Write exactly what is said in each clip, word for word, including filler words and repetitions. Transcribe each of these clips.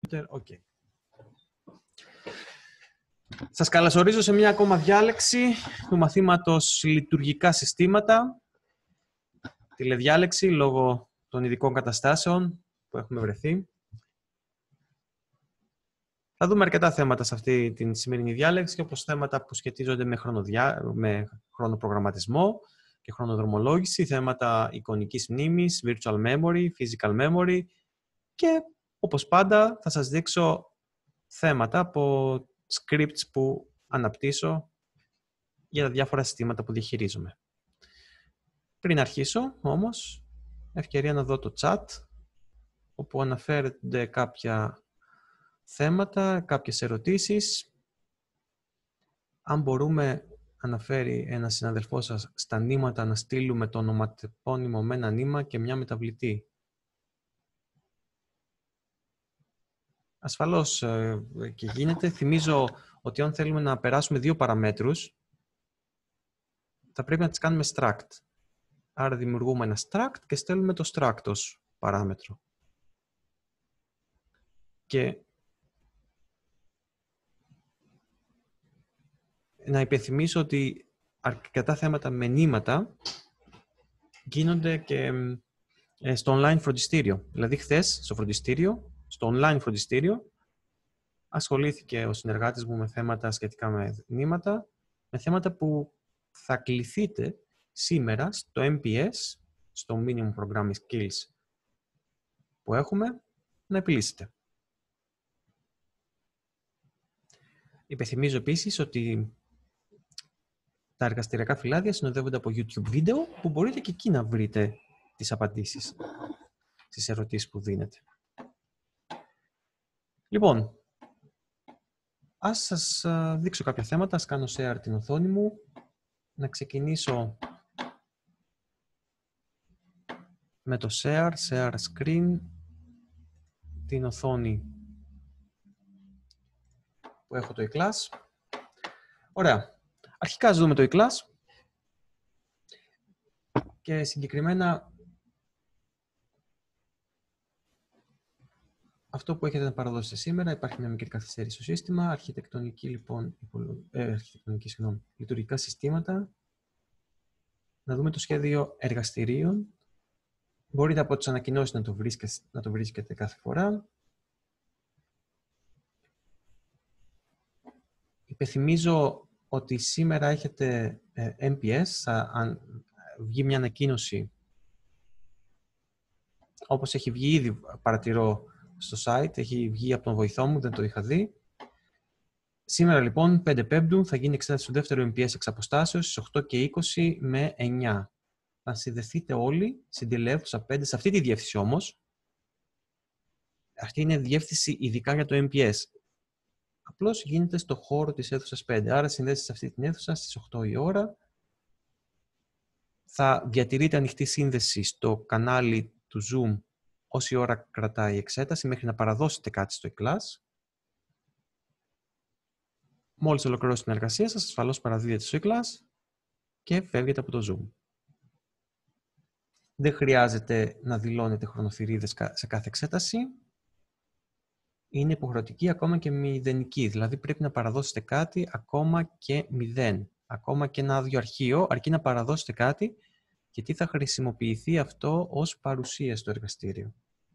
Okay. Σας καλωσορίζω σε μια ακόμα διάλεξη του μαθήματος λειτουργικά συστήματα. Τηλεδιάλεξη λόγω των ειδικών καταστάσεων που έχουμε βρεθεί. Θα δούμε αρκετά θέματα σε αυτή την σημερινή διάλεξη, όπως θέματα που σχετίζονται με, χρονοδιά... με χρονοπρογραμματισμό και χρονοδρομολόγηση, θέματα εικονικής μνήμης, virtual memory, physical memory και όπως πάντα θα σας δείξω θέματα από scripts που αναπτύσσω για τα διάφορα συστήματα που διαχειρίζομαι. Πριν αρχίσω όμως, ευκαιρία να δω το chat, όπου αναφέρονται κάποια θέματα, κάποιες ερωτήσεις. Αν μπορούμε, αναφέρει ένας συναδελφός σας, στα νήματα να στείλουμε το ονοματεπώνυμο με ένα νήμα και μια μεταβλητή. Ασφαλώς ε, και γίνεται. Θυμίζω ότι αν θέλουμε να περάσουμε δύο παραμέτρους, θα πρέπει να τις κάνουμε struct. Άρα δημιουργούμε ένα struct και στέλνουμε το struct ως παράμετρο. Και να υπενθυμίσω ότι αρκετά θέματα με νήματα γίνονται και ε, στο online φροντιστήριο. Δηλαδή χθες στο φροντιστήριο, στο online φροντιστήριο, ασχολήθηκε ο συνεργάτης μου με θέματα σχετικά με νήματα, με θέματα που θα κληθείτε σήμερα στο εμ πι ες, στο Minimum Programming Skills που έχουμε, να επιλύσετε. Υπενθυμίζω επίσης ότι τα εργαστηριακά φυλάδια συνοδεύονται από YouTube βίντεο που μπορείτε και εκεί να βρείτε τις απαντήσεις στις ερωτήσεις που δίνετε. Λοιπόν, ας σας δείξω κάποια θέματα, ας κάνω share την οθόνη μου, να ξεκινήσω με το share, share screen, την οθόνη που έχω το eClass. Ωραία. Αρχικά ας δούμε το eClass και συγκεκριμένα αυτό που έχετε να παραδώσετε σήμερα. Υπάρχει μια μικρή καθυστέρηση στο σύστημα. Αρχιτεκτονική, λοιπόν, ε, αρχιτεκτονική, συγγνώμη, λειτουργικά συστήματα. Να δούμε το σχέδιο εργαστηρίων. Μπορείτε από τις ανακοινώσεις να το βρίσκετε, να το βρίσκετε κάθε φορά. Υπενθυμίζω ότι σήμερα έχετε ε, εμ πι ες, θα αν, βγει μια ανακοίνωση, όπως έχει βγει ήδη, παρατηρώ, στο site, έχει βγει από τον βοηθό μου, δεν το είχα δει. Σήμερα λοιπόν, πέντε Πέμπτου, θα γίνει εξέταση του δεύτερου εμ πι ες εξ αποστάσεως στις οκτώ και είκοσι με εννιά. Θα συνδεθείτε όλοι στην τηλεαίθουσα πέντε, σε αυτή τη διεύθυνση όμως. Αυτή είναι διεύθυνση ειδικά για το εμ πι ες. Απλώς γίνεται στο χώρο της αίθουσας πέντε. Άρα συνδέστε σε αυτή την αίθουσα στις οκτώ η ώρα. Θα διατηρείτε ανοιχτή σύνδεση στο κανάλι του Zoom όση ώρα κρατάει η εξέταση, μέχρι να παραδώσετε κάτι στο eClass. Μόλις ολοκληρώσετε την εργασία σας, ασφαλώς παραδίδετε στο eClass και φεύγετε από το Zoom. Δεν χρειάζεται να δηλώνετε χρονοθυρίδες σε κάθε εξέταση. Είναι υποχρεωτική ακόμα και μηδενική, δηλαδή πρέπει να παραδώσετε κάτι ακόμα και μηδέν. Ακόμα και ένα άδειο αρχείο, αρκεί να παραδώσετε κάτι, γιατί θα χρησιμοποιηθεί αυτό ως παρουσία στο εργαστήριο.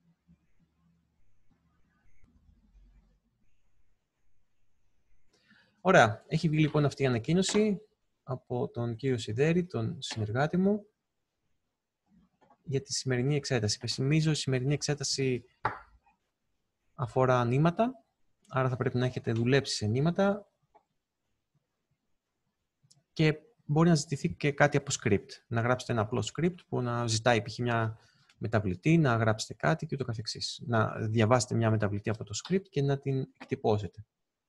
Ωραία. Έχει βγει λοιπόν αυτή η ανακοίνωση από τον κύριο Σιδέρη, τον συνεργάτη μου, για τη σημερινή εξέταση. Υπενθυμίζω, η σημερινή εξέταση αφορά νήματα, άρα θα πρέπει να έχετε δουλέψει σε νήματα και μπορεί να ζητηθεί και κάτι από script. Να γράψετε ένα απλό script που να ζητάει π.χ. μια μεταβλητή, να γράψετε κάτι και ούτω καθεξής. Να διαβάσετε μια μεταβλητή από το script και να την εκτυπώσετε.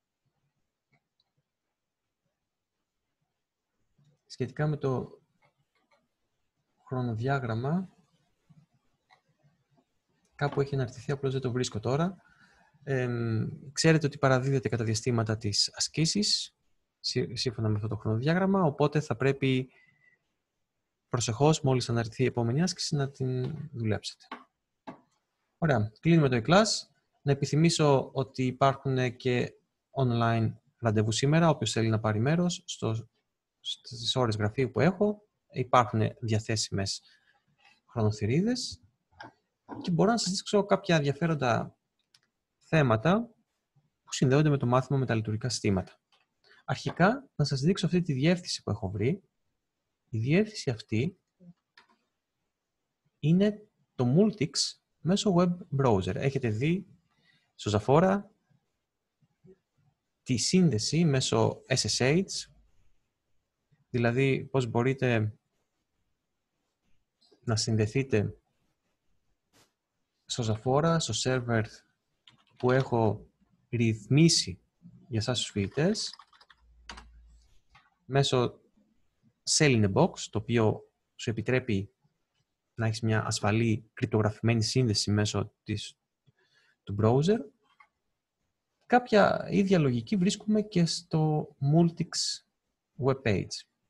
Σχετικά με το χρονοδιάγραμμα, κάπου έχει αναρτηθεί, απλώς δεν το βρίσκω τώρα. Ε, ξέρετε ότι παραδίδεται κατά διαστήματα τις ασκήσεις, σύμφωνα με αυτό το χρονοδιάγραμμα, οπότε θα πρέπει προσεχώς, μόλις αναρτηθεί η επόμενη άσκηση, να την δουλέψετε. Ωραία. Κλείνουμε το eClass Να επιθυμίσω ότι υπάρχουν και online ραντεβού σήμερα, όποιος θέλει να πάρει μέρος στο, στις ώρες γραφείου που έχω. Υπάρχουν διαθέσιμες χρονοθυρίδες και μπορώ να σας δείξω κάποια ενδιαφέροντα θέματα που συνδέονται με το μάθημα με τα λειτουργικά συστήματα. Αρχικά, να σας δείξω αυτή τη διεύθυνση που έχω βρει. Η διεύθυνση αυτή είναι το Multics μέσω web browser. Έχετε δει στο Ζαφόρα τη σύνδεση μέσω ες ες έιτς, δηλαδή πώς μπορείτε να συνδεθείτε στο Ζαφόρα, στο σερβερ που έχω ρυθμίσει για εσάς τους φοιτητές, μέσω Sell in a Box, το οποίο σου επιτρέπει να έχεις μια ασφαλή κρυπτογραφημένη σύνδεση μέσω της, του browser. Κάποια ίδια λογική βρίσκουμε και στο Multics web page.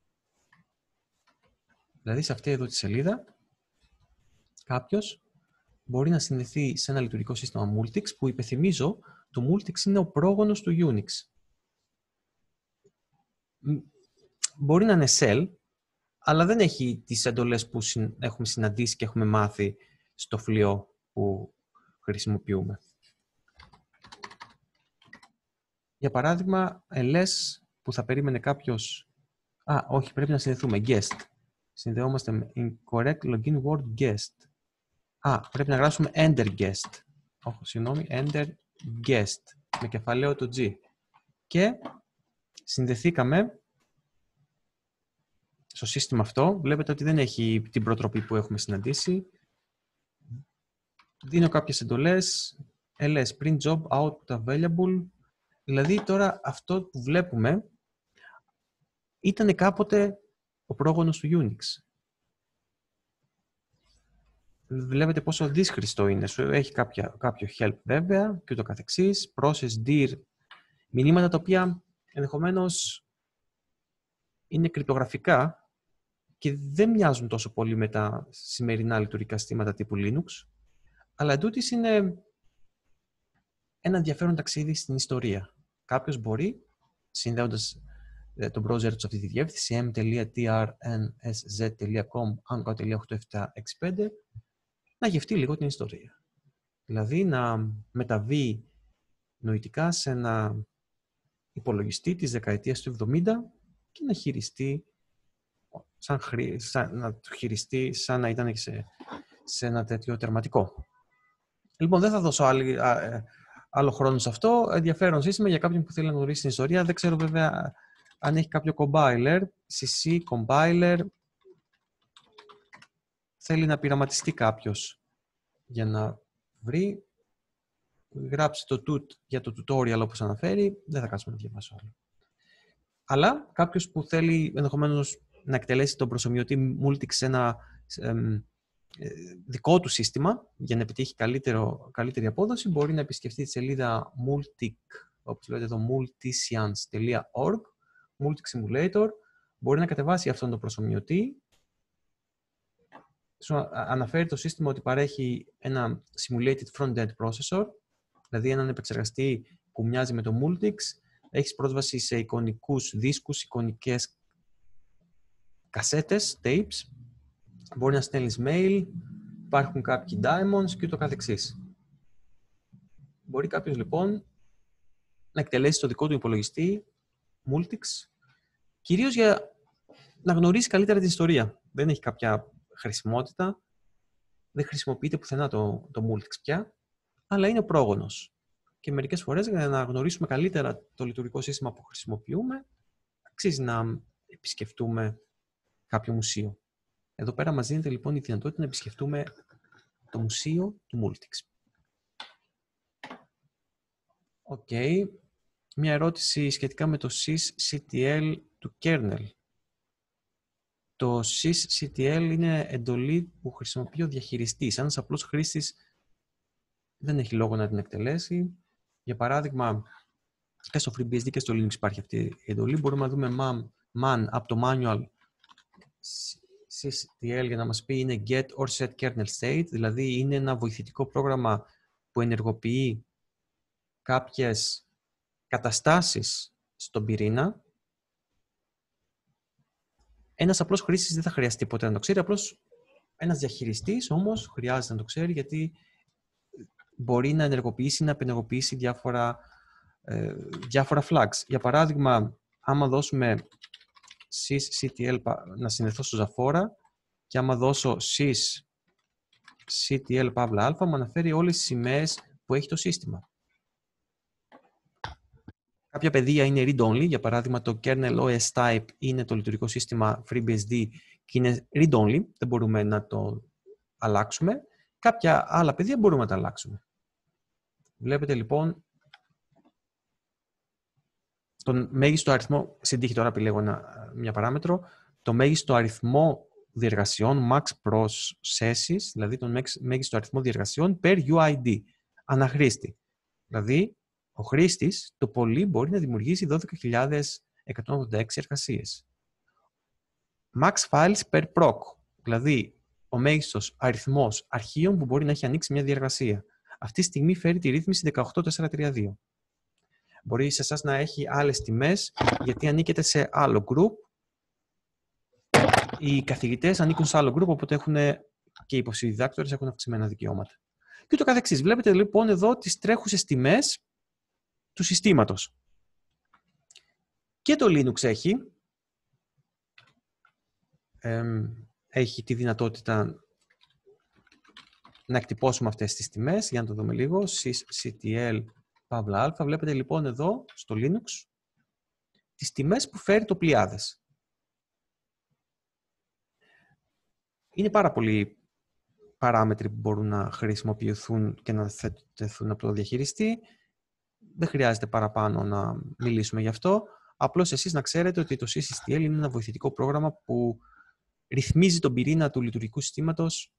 Δηλαδή σε αυτή εδώ τη σελίδα κάποιος μπορεί να συνδεθεί σε ένα λειτουργικό σύστημα Multics, που υπενθυμίζω το Multics είναι ο πρόγονος του Unix. Μπορεί να είναι Shell, αλλά δεν έχει τις εντολές που έχουμε συναντήσει και έχουμε μάθει στο φλοιό που χρησιμοποιούμε. Για παράδειγμα, ελές που θα περίμενε κάποιος... Α, όχι, πρέπει να συνδεθούμε. Guest. Συνδεόμαστε με incorrect login word guest. Α, πρέπει να γράψουμε enter guest. Όχι, συγγνώμη, enter guest. Με κεφαλαίο το G. Και συνδεθήκαμε στο σύστημα αυτό. Βλέπετε ότι δεν έχει την προτροπή που έχουμε συναντήσει. Δίνω κάποιες εντολές. ls print job output available. Δηλαδή τώρα αυτό που βλέπουμε ήταν κάποτε ο πρόγονος του Unix. Βλέπετε πόσο δύσχριστο είναι. Σου έχει κάποια, κάποιο help βέβαια και ούτω καθεξής. Process, dir, μηνύματα τα οποία ενδεχομένως είναι κρυπτογραφικά και δεν μοιάζουν τόσο πολύ με τα σημερινά λειτουργικά συστήματα τύπου Linux, αλλά εντούτοις είναι ένα ενδιαφέρον ταξίδι στην ιστορία. Κάποιος μπορεί, συνδέοντας τον browser του σε αυτή τη διεύθυνση m τελεία trnsz τελεία com anka τελεία οκτακόσια εβδομήντα έξι πέντε, να γευτεί λίγο την ιστορία. Δηλαδή να μεταβεί νοητικά σε ένα υπολογιστή της δεκαετίας του εβδομήντα και να χειριστεί σαν, χρη... σαν, να το χειριστεί σαν να ήταν σε, σε ένα τέτοιο τερματικό. Λοιπόν, δεν θα δώσω άλλη, α, άλλο χρόνο σε αυτό. Ενδιαφέρον σύστημα για κάποιον που θέλει να γνωρίσει την ιστορία. Δεν ξέρω βέβαια αν έχει κάποιο compiler, σι σι compiler. Θέλει να πειραματιστεί κάποιος για να βρει. Γράψει το tut για το tutorial όπως αναφέρει. Δεν θα κάτσουμε να διαβάσω άλλο. Αλλά κάποιος που θέλει ενδεχομένως να εκτελέσει τον προσομοιωτή Multics σε ένα ε, ε, δικό του σύστημα για να επιτύχει καλύτερο, καλύτερη απόδοση, μπορεί να επισκεφτεί τη σελίδα Multic, όπως λέτε εδώ, multiscience τελεία org, Multic Simulator. Μπορεί να κατεβάσει αυτόν τον προσομοιωτή. Σου αναφέρει το σύστημα ότι παρέχει ένα simulated front-end processor, δηλαδή έναν επεξεργαστή που μοιάζει με το Multics. Έχεις πρόσβαση σε εικονικούς δίσκους, εικονικές κασέτες, tapes. Μπορεί να στέλνεις mail, υπάρχουν κάποιοι diamonds και ούτω καθεξής. Μπορεί κάποιος λοιπόν να εκτελέσει το δικό του υπολογιστή, Multics, κυρίως για να γνωρίσει καλύτερα την ιστορία. Δεν έχει κάποια χρησιμότητα, δεν χρησιμοποιείται πουθενά το, το Multics πια, αλλά είναι πρόγονος. Και μερικές φορές για να γνωρίσουμε καλύτερα το λειτουργικό σύστημα που χρησιμοποιούμε, αξίζει να επισκεφτούμε κάποιο μουσείο. Εδώ πέρα μας δίνεται λοιπόν η δυνατότητα να επισκεφτούμε το μουσείο του Multics. Οκ. Okay. Μια ερώτηση σχετικά με το sysctl του kernel. Το sysctl είναι εντολή που χρησιμοποιεί ο διαχειριστής. Ένας απλός χρήστης δεν έχει λόγο να την εκτελέσει. Για παράδειγμα, και στο FreeBSD και στο Linux υπάρχει αυτή η εντολή. Μπορούμε να δούμε man, man από το manual sysctl για να μας πει είναι get or set kernel state, δηλαδή είναι ένα βοηθητικό πρόγραμμα που ενεργοποιεί κάποιες καταστάσεις στον πυρήνα, ένας απλός χρήστης δεν θα χρειαστεί ποτέ να το ξέρει, απλώς ένας διαχειριστής όμως χρειάζεται να το ξέρει, γιατί μπορεί να ενεργοποιήσει, να απενεργοποιήσει διάφορα, ε, διάφορα flags. Για παράδειγμα, άμα δώσουμε sysctl να συνδεθώ στο Ζαφόρα και άμα δώσω sysctl παύλα α, μου αναφέρει όλες τις σημαίες που έχει το σύστημα. Κάποια πεδία είναι read-only, για παράδειγμα το kernel ο ες type είναι το λειτουργικό σύστημα FreeBSD και είναι read-only, δεν μπορούμε να το αλλάξουμε. Κάποια άλλα πεδία μπορούμε να τα αλλάξουμε. Βλέπετε λοιπόν τον μέγιστο αριθμό, συντύχει τώρα επιλέγω ένα, μια παράμετρο, το μέγιστο αριθμό διεργασιών, max processes, δηλαδή τον μέγιστο αριθμό διεργασιών per γιου άι ντι, αναχρήστη. Δηλαδή, ο χρήστης το πολύ μπορεί να δημιουργήσει δώδεκα χιλιάδες εκατόν ογδόντα έξι εργασίες. Max files per proc, δηλαδή ο μέγιστος αριθμός αρχείων που μπορεί να έχει ανοίξει μια διεργασία. Αυτή τη στιγμή φέρει τη ρύθμιση δεκαοκτώ τετρακόσια τριάντα δύο. Μπορεί σε εσάς να έχει άλλες τιμές, γιατί ανήκετε σε άλλο group. Οι καθηγητές ανήκουν σε άλλο group, οπότε έχουν και οι υποσυδιδάκτορες έχουν αυξημένα δικαιώματα. Και ούτω καθεξής. Βλέπετε λοιπόν εδώ τις τρέχουσες τιμές του συστήματος. Και το Linux έχει, ε, έχει τη δυνατότητα να εκτυπώσουμε αυτές τις τιμές. Για να το δούμε λίγο. sysctl παύλα α. Βλέπετε λοιπόν εδώ στο Linux τις τιμές που φέρει το πλειάδες. Είναι πάρα πολλοί παράμετροι που μπορούν να χρησιμοποιηθούν και να θέτουν από το διαχειριστή. Δεν χρειάζεται παραπάνω να μιλήσουμε γι' αυτό. Απλώς εσείς να ξέρετε ότι το sysctl είναι ένα βοηθητικό πρόγραμμα που ρυθμίζει τον πυρήνα του λειτουργικού συστήματος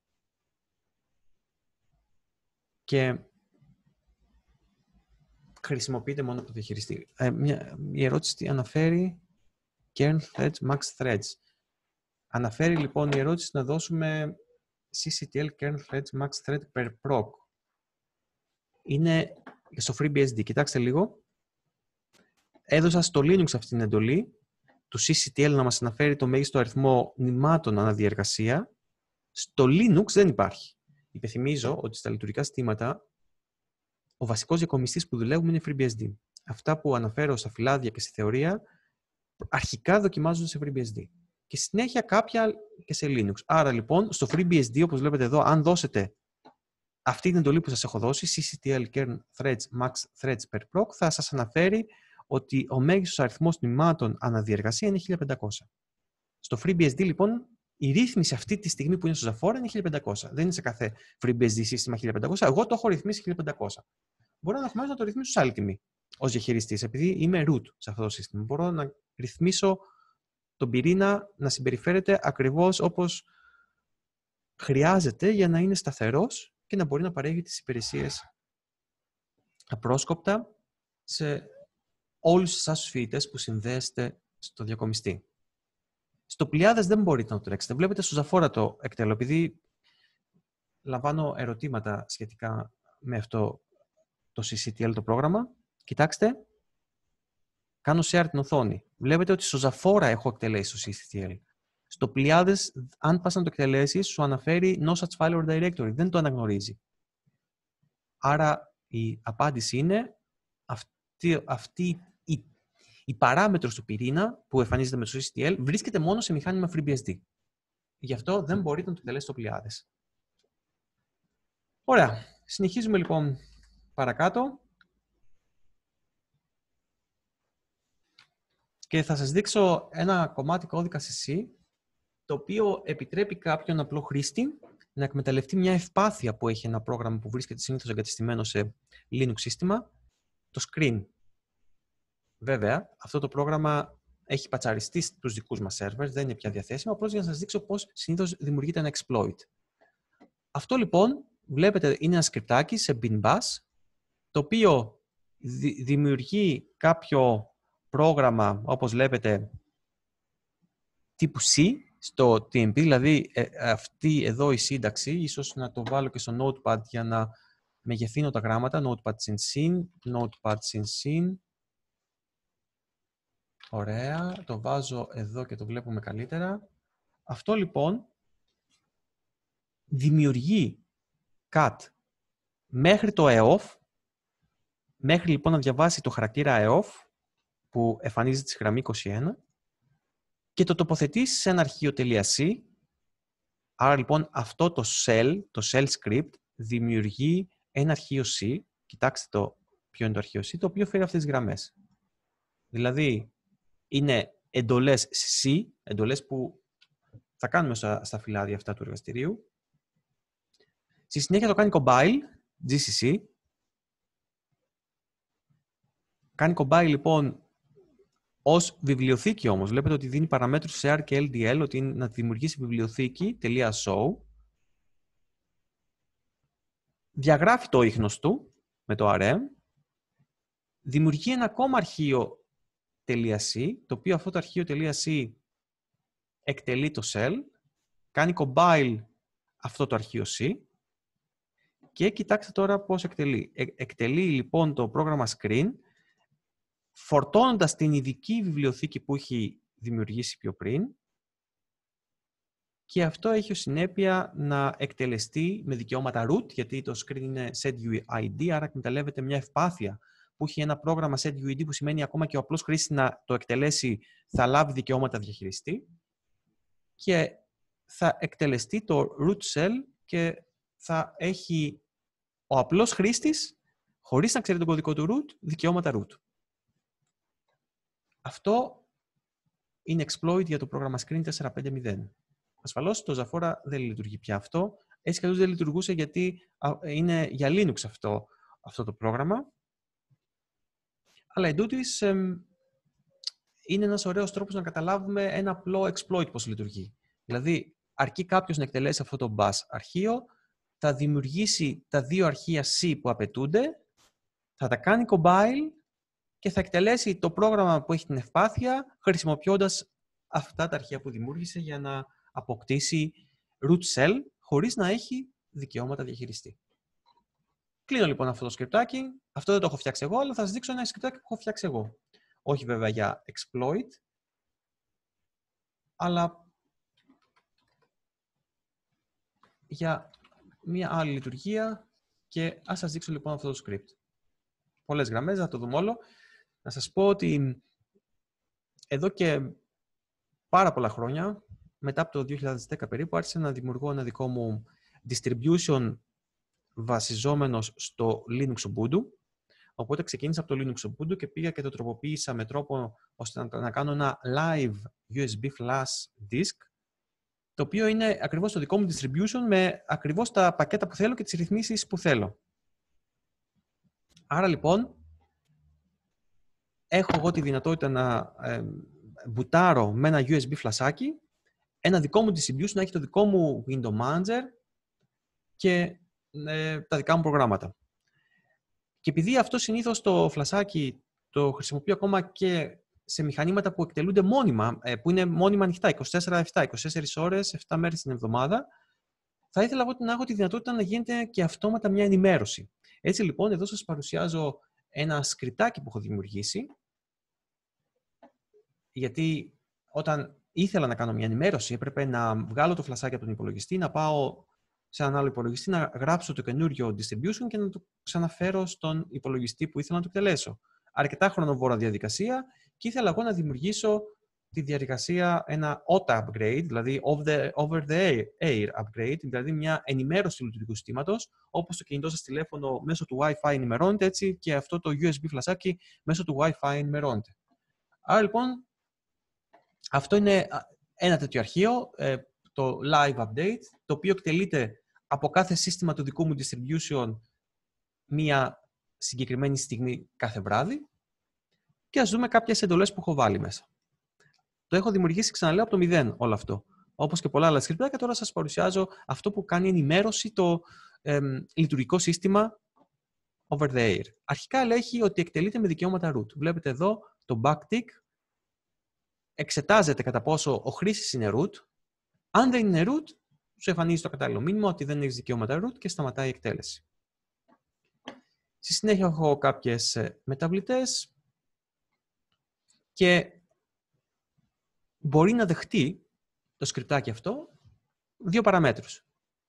και χρησιμοποιείται μόνο από το διαχειριστή. Ε, μια, η ερώτηση αναφέρει kernel threads, max threads. Αναφέρει λοιπόν η ερώτηση να δώσουμε sysctl kernel threads max thread per proc. Είναι στο FreeBSD. Κοιτάξτε λίγο. Έδωσα στο Linux αυτή την εντολή του sysctl να μας αναφέρει το μέγιστο αριθμό νημάτων αναδιεργασία. Στο Linux δεν υπάρχει. Υπενθυμίζω ότι στα λειτουργικά συστήματα ο βασικός διακομιστής που δουλεύουμε είναι FreeBSD. Αυτά που αναφέρω στα φυλάδια και στη θεωρία αρχικά δοκιμάζονται σε FreeBSD. Και συνέχεια κάποια και σε Linux. Άρα λοιπόν στο FreeBSD, όπως βλέπετε εδώ, αν δώσετε αυτή την εντολή που σας έχω δώσει, sysctl kernel threads max threads per proc, θα σας αναφέρει ότι ο μέγιστος αριθμός τμήματων αναδιεργασία είναι χίλια πεντακόσια. Στο FreeBSD λοιπόν η ρύθμιση αυτή τη στιγμή που είναι στο Ζαφόρα είναι χίλια πεντακόσια. Δεν είναι σε κάθε FreeBSD σύστημα χίλια πεντακόσια. Εγώ το έχω ρυθμίσει χίλια πεντακόσια. Μπορώ να, να το ρυθμίσω σε άλλη τιμή ως διαχειριστής, επειδή είμαι root σε αυτό το σύστημα. Μπορώ να ρυθμίσω τον πυρήνα να συμπεριφέρεται ακριβώς όπως χρειάζεται για να είναι σταθερός και να μπορεί να παρέχει τις υπηρεσίες απρόσκοπτα σε όλους εσάς τους φοιτητές που συνδέεστε στο διακομιστή. Στο πλειάδες δεν μπορείτε να το τρέξετε. Βλέπετε στο Ζαφόρα το εκτελώ, επειδή λαμβάνω ερωτήματα σχετικά με αυτό το sysctl το πρόγραμμα. Κοιτάξτε, κάνω share την οθόνη. Βλέπετε ότι στο Ζαφόρα έχω εκτελέσει το sysctl. Στο πλειάδες, αν πας να το εκτελέσεις, σου αναφέρει no such file or directory. Δεν το αναγνωρίζει. Άρα η απάντηση είναι αυτή, αυτή η, η παράμετρος του πυρήνα που εμφανίζεται με το sysctl βρίσκεται μόνο σε μηχάνημα FreeBSD. Γι' αυτό δεν μπορείτε να το εκτελέσετε στο πλειάδες. Ωραία. Συνεχίζουμε λοιπόν παρακάτω. Και θα σας δείξω ένα κομμάτι κώδικα σε C, το οποίο επιτρέπει κάποιον απλό χρήστη να εκμεταλλευτεί μια ευπάθεια που έχει ένα πρόγραμμα που βρίσκεται συνήθως εγκατεστημένο σε Linux σύστημα, το screen. Βέβαια, αυτό το πρόγραμμα έχει πατσαριστεί στους δικούς μας servers, δεν είναι πια διαθέσιμο, απλώς για να σας δείξω πώς συνήθως δημιουργείται ένα exploit. Αυτό λοιπόν, βλέπετε, είναι ένα σκριπτάκι σε binbash, το οποίο δημιουργεί κάποιο πρόγραμμα, όπως βλέπετε, τύπου C, στο τι εμ πι, δηλαδή ε, αυτή εδώ η σύνταξη, ίσως να το βάλω και στο Notepad για να μεγεθύνω τα γράμματα, notepad συν συν, notepad συν συν. Ωραία, το βάζω εδώ και το βλέπουμε καλύτερα. Αυτό λοιπόν δημιουργεί cut μέχρι το eof, μέχρι λοιπόν να διαβάσει το χαρακτήρα eof, που εμφανίζεται στη γραμμή είκοσι ένα, και το τοποθετήσει σε ένα αρχείο .c. Άρα λοιπόν αυτό το shell, το shell script, δημιουργεί ένα αρχείο C. Κοιτάξτε το ποιο είναι το αρχείο C, το οποίο φέρει αυτές τις γραμμές. Δηλαδή, είναι εντολές C, εντολές που θα κάνουμε στα, στα φυλάδια αυτά του εργαστηρίου. Στη συνέχεια το κάνει compile, τζι σι σι. Κάνει compile λοιπόν ως βιβλιοθήκη όμως. Βλέπετε ότι δίνει παραμέτρους σε αρ και ελ ντι ελ, ότι είναι να δημιουργήσει βιβλιοθήκη .show. Διαγράφει το ίχνος του με το αρ εμ. Δημιουργεί ένα ακόμα αρχείο .c, το οποίο αυτό το αρχείο .c εκτελεί το shell. Κάνει compile αυτό το αρχείο C. Και κοιτάξτε τώρα πώς εκτελεί. Ε, εκτελεί λοιπόν το πρόγραμμα screen, φορτώνοντας την ειδική βιβλιοθήκη που έχει δημιουργήσει πιο πριν, και αυτό έχει ως συνέπεια να εκτελεστεί με δικαιώματα root, γιατί το screen είναι setuid, άρα εκμεταλλεύεται μια ευπάθεια που έχει ένα πρόγραμμα setuid, που σημαίνει ακόμα και ο απλός χρήστης να το εκτελέσει θα λάβει δικαιώματα διαχειριστή, και θα εκτελεστεί το root shell και θα έχει ο απλός χρήστης, χωρίς να ξέρει τον κωδικό του root, δικαιώματα root. Αυτό είναι exploit για το πρόγραμμα Screen τέσσερα πέντε μηδέν. Ασφαλώς το Zafora δεν λειτουργεί πια αυτό. Έτσι κι αλλιώς δεν λειτουργούσε γιατί είναι για Linux αυτό, αυτό το πρόγραμμα. Αλλά εντούτοις ε, είναι ένας ωραίος τρόπος να καταλάβουμε ένα απλό exploit πώς λειτουργεί. Δηλαδή, αρκεί κάποιος να εκτελέσει αυτό το bash αρχείο, θα δημιουργήσει τα δύο αρχεία C που απαιτούνται, θα τα κάνει compile και θα εκτελέσει το πρόγραμμα που έχει την ευπάθεια, χρησιμοποιώντας αυτά τα αρχεία που δημιούργησε για να αποκτήσει root shell, χωρίς να έχει δικαιώματα διαχειριστή. Κλείνω λοιπόν αυτό το σκριπτάκι. Αυτό δεν το έχω φτιάξει εγώ, αλλά θα σας δείξω ένα σκριπτάκι που έχω φτιάξει εγώ. Όχι βέβαια για exploit, αλλά για μία άλλη λειτουργία, και ας σας δείξω λοιπόν αυτό το script. Πολλές γραμμές, θα το δούμε όλο. Να σας πω ότι εδώ και πάρα πολλά χρόνια, μετά από το δύο χιλιάδες δέκα περίπου, άρχισα να δημιουργώ ένα δικό μου distribution βασιζόμενος στο Linux Ubuntu. Οπότε ξεκίνησα από το Linux Ubuntu και πήγα και το τροποποίησα με τρόπο ώστε να, να κάνω ένα live γιου ες μπι flash disk, το οποίο είναι ακριβώς το δικό μου distribution με ακριβώς τα πακέτα που θέλω και τις ρυθμίσεις που θέλω. Άρα λοιπόν, έχω εγώ τη δυνατότητα να ε, μπουτάρω με ένα γιου ες μπι φλασάκι, ένα δικό μου distribution, να έχει το δικό μου window manager και ε, τα δικά μου προγράμματα. Και επειδή αυτό συνήθως το φλασάκι το χρησιμοποιώ ακόμα και σε μηχανήματα που εκτελούνται μόνιμα, ε, που είναι μόνιμα ανοιχτά, είκοσι τέσσερα επτά, είκοσι τέσσερις ώρες, επτά μέρες την εβδομάδα, θα ήθελα εγώ να έχω τη δυνατότητα να γίνεται και αυτόματα μια ενημέρωση. Έτσι λοιπόν, εδώ σας παρουσιάζω ένα σκριτάκι που έχω δημιουργήσει, γιατί όταν ήθελα να κάνω μια ενημέρωση, έπρεπε να βγάλω το φλασάκι από τον υπολογιστή, να πάω σε έναν άλλο υπολογιστή, να γράψω το καινούριο distribution και να το ξαναφέρω στον υπολογιστή που ήθελα να το εκτελέσω. Αρκετά χρονοβόρα διαδικασία, και ήθελα εγώ να δημιουργήσω τη διαδικασία, ένα ο τι έι upgrade, δηλαδή over the, over the air upgrade, δηλαδή μια ενημέρωση του λειτουργικού συστήματος, όπως το κινητό σας τηλέφωνο μέσω του Wi-Fi ενημερώνεται, έτσι και αυτό το γιου ες μπι φλασάκι μέσω του Wi-Fi ενημερώνεται. Άρα λοιπόν, αυτό είναι ένα τέτοιο αρχείο, το live update, το οποίο εκτελείται από κάθε σύστημα του δικού μου distribution μία συγκεκριμένη στιγμή κάθε βράδυ, και ας δούμε κάποιες εντολές που έχω βάλει μέσα. Το έχω δημιουργήσει, ξαναλέω, από το μηδέν όλο αυτό. Όπως και πολλά άλλα σκριπτάκια, τώρα σας παρουσιάζω αυτό που κάνει ενημέρωση το ε, λειτουργικό σύστημα over the air. Αρχικά ελέγχει ότι εκτελείται με δικαιώματα root. Βλέπετε εδώ το backtick. Εξετάζεται κατά πόσο ο χρήστης είναι root. Αν δεν είναι root, σου εμφανίζει το κατάλληλο μήνυμα ότι δεν έχεις δικαιώματα root και σταματάει η εκτέλεση. Στη συνέχεια έχω κάποιες μεταβλητές και μπορεί να δεχτεί το σκριπτάκι αυτό δύο παραμέτρους.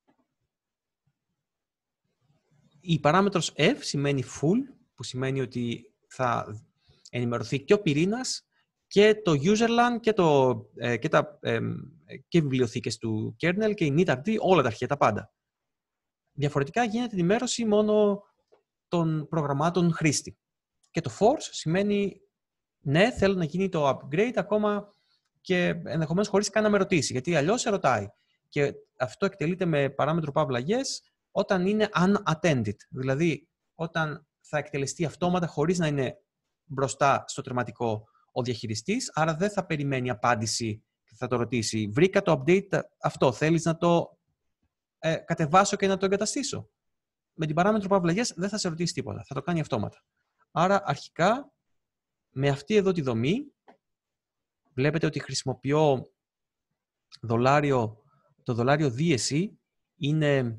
Η παράμετρος F σημαίνει full, που σημαίνει ότι θα ενημερωθεί και ο πυρήνας και το userland και, το, ε, και, τα, ε, και οι βιβλιοθήκες του kernel και η initRD, όλα τα αρχεία, τα πάντα. Διαφορετικά γίνεται ενημέρωση μόνο των προγραμμάτων χρήστη. Και το force σημαίνει ναι, θέλω να γίνει το upgrade ακόμα και ενδεχομένως χωρίς καν να με ρωτήσει, γιατί αλλιώς σε ρωτάει. Και αυτό εκτελείται με παράμετρο παύλα yes όταν είναι unattended, δηλαδή όταν θα εκτελεστεί αυτόματα χωρίς να είναι μπροστά στο τερματικό ο διαχειριστής, άρα δεν θα περιμένει απάντηση και θα το ρωτήσει βρήκα το update αυτό, θέλεις να το ε, κατεβάσω και να το εγκαταστήσω. Με την παράμετρο παύλα yes δεν θα σε ρωτήσει τίποτα, θα το κάνει αυτόματα. Άρα αρχικά με αυτή εδώ τη δομή βλέπετε ότι χρησιμοποιώ δολάριο, το δολάριο δίεση είναι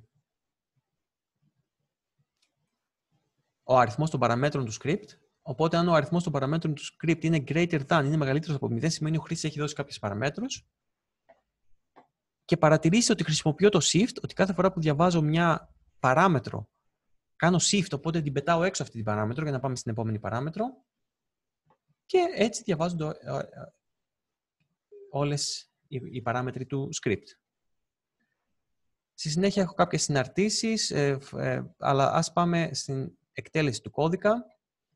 ο αριθμός των παραμέτρων του script. Οπότε, αν ο αριθμός των παραμέτρων του script είναι greater than, είναι μεγαλύτερος από μηδέν, σημαίνει ότι ο χρήστης έχει δώσει κάποιες παραμέτρους. Και παρατηρήστε ότι χρησιμοποιώ το shift, ότι κάθε φορά που διαβάζω μια παράμετρο, κάνω shift, οπότε την πετάω έξω αυτή την παράμετρο για να πάμε στην επόμενη παράμετρο. Και έτσι διαβάζονται όλες οι παράμετροι του script. Στη συνέχεια έχω κάποιες συναρτήσεις, ε, ε, αλλά ας πάμε στην εκτέλεση του κώδικα.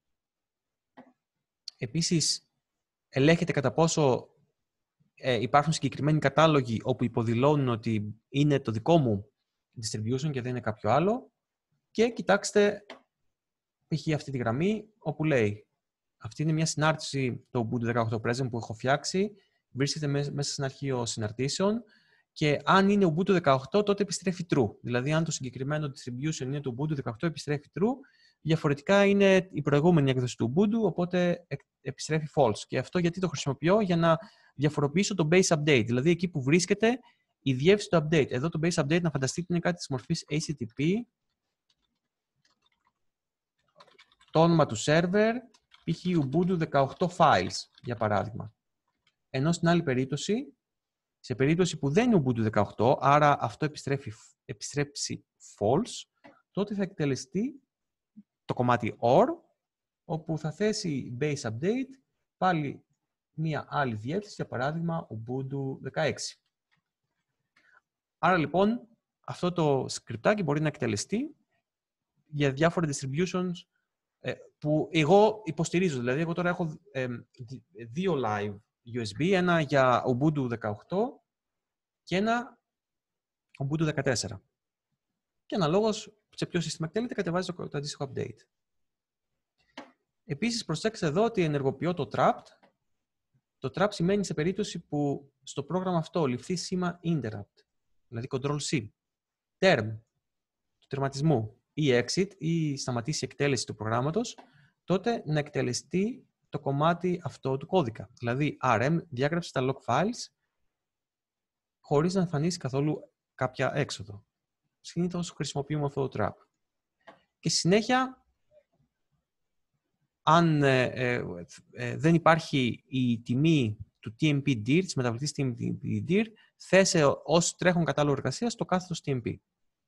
Επίσης, ελέγχεται κατά πόσο ε, υπάρχουν συγκεκριμένοι κατάλογοι όπου υποδηλώνουν ότι είναι το δικό μου distribution και δεν είναι κάποιο άλλο. Και κοιτάξτε π.χ. αυτή τη γραμμή όπου λέει αυτή είναι μια συνάρτηση το Ubuntu δεκαοκτώ Present που έχω φτιάξει. Βρίσκεται μέσα σε ένα αρχείο συναρτήσεων. Και αν είναι Ubuntu δεκαοκτώ, τότε επιστρέφει true. Δηλαδή, αν το συγκεκριμένο distribution είναι το Ubuntu δεκαοκτώ, επιστρέφει true. Διαφορετικά είναι η προηγούμενη έκδοση του Ubuntu, οπότε επιστρέφει false. Και αυτό γιατί το χρησιμοποιώ? Για να διαφοροποιήσω το base update. Δηλαδή, εκεί που βρίσκεται η διεύθυνση του update. Εδώ το base update, να φανταστείτε, είναι κάτι της μορφής έιτς τι τι πι, το όνομα του server, π.χ. Ubuntu δεκαοκτώ files, για παράδειγμα. Ενώ στην άλλη περίπτωση, σε περίπτωση που δεν είναι Ubuntu δεκαοκτώ, άρα αυτό επιστρέφει, επιστρέψει false, τότε θα εκτελεστεί το κομμάτι or, όπου θα θέσει base update πάλι μία άλλη διεύθυνση, για παράδειγμα Ubuntu δεκαέξι. Άρα λοιπόν, αυτό το σκριπτάκι μπορεί να εκτελεστεί για διάφορα distributions ε, που εγώ υποστηρίζω. Δηλαδή, εγώ τώρα έχω ε, δύο live γιου ες μπι, ένα για Ubuntu δεκαοκτώ και ένα Ubuntu δεκατέσσερα. Και αναλόγως σε ποιο σύστημα εκτελείται, κατεβάζει το, το αντίστοιχο update. Επίσης, προσέξτε εδώ ότι ενεργοποιώ το trapped. Το trap σημαίνει σε περίπτωση που στο πρόγραμμα αυτό ληφθεί σήμα interrupt, δηλαδή Control-C, term του τερματισμού ή exit ή σταματήσει η εκτέλεση του προγράμματος, τότε να εκτελεστεί το κομμάτι αυτό του κώδικα. Δηλαδή, αρ εμ διάγραψε τα log files χωρίς να εμφανίσει καθόλου κάποια έξοδο. Συνήθως χρησιμοποιούμε αυτό το trap. Και στη συνέχεια, αν ε, ε, ε, δεν υπάρχει η τιμή του τι εμ πι dir, της μεταβλητής τι εμ πι dir, θέσε ως τρέχον κατάλογο εργασίας το κάθετος τι εμ πι.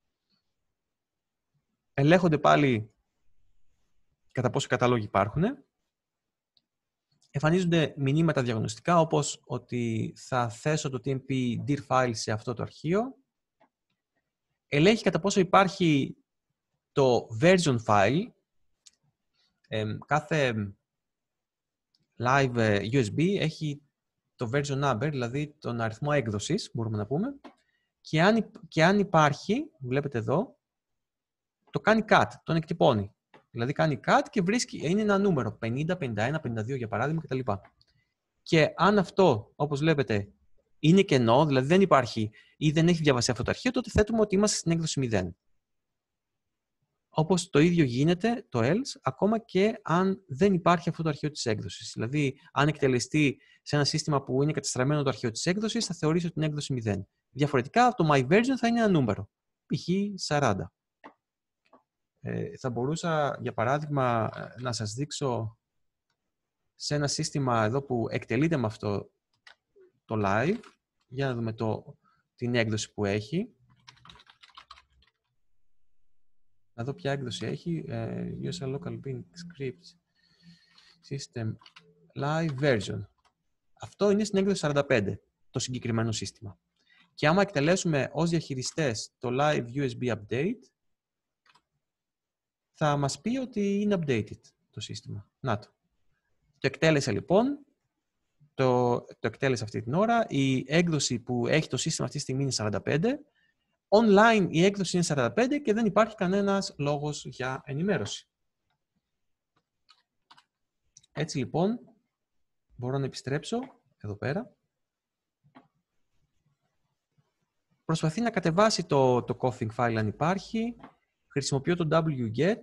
Ελέγχονται πάλι κατά πόσο κατάλογοι υπάρχουν. Εμφανίζονται μηνύματα διαγνωστικά, όπως ότι θα θέσω το τι εμ πι dir file σε αυτό το αρχείο. Ελέγχει κατά πόσο υπάρχει το version file. Ε, κάθε live γιου ες μπι έχει το version number, δηλαδή τον αριθμό έκδοσης, μπορούμε να πούμε. Και αν, και αν υπάρχει, βλέπετε εδώ, το κάνει cut, τον εκτυπώνει. Δηλαδή κάνει cut και βρίσκει, είναι ένα νούμερο, πενήντα, πενήντα ένα, πενήντα δύο για παράδειγμα κτλ. Και αν αυτό, όπως βλέπετε, είναι κενό, δηλαδή δεν υπάρχει ή δεν έχει διαβαστεί αυτό το αρχείο, τότε θέτουμε ότι είμαστε στην έκδοση μηδέν. Όπως το ίδιο γίνεται το else, ακόμα και αν δεν υπάρχει αυτό το αρχείο της έκδοσης. Δηλαδή, αν εκτελεστεί σε ένα σύστημα που είναι κατεστραμμένο το αρχείο της έκδοσης, θα θεωρήσει την έκδοση μηδέν. Διαφορετικά, το my version θα είναι ένα νούμερο, π.χ. σαράντα. Ε, θα μπορούσα, για παράδειγμα, να σας δείξω σε ένα σύστημα εδώ που εκτελείται με αυτό το live. Για να δούμε το, την έκδοση που έχει. Να δω ποια έκδοση έχει. Ε, User Local Bin Script System Live Version. Αυτό είναι στην έκδοση σαράντα πέντε, το συγκεκριμένο σύστημα. Και άμα εκτελέσουμε ως διαχειριστές το Live γιου ες μπι Update, θα μας πει ότι είναι updated το σύστημα. Να το. Το εκτέλεσε λοιπόν, το, το εκτέλεσε αυτή την ώρα. Η έκδοση που έχει το σύστημα αυτή τη στιγμή είναι σαράντα πέντε. Online η έκδοση είναι σαράντα πέντε και δεν υπάρχει κανένας λόγος για ενημέρωση. Έτσι λοιπόν, μπορώ να επιστρέψω εδώ πέρα. Προσπαθεί να κατεβάσει το, το config file αν υπάρχει. Χρησιμοποιώ το wget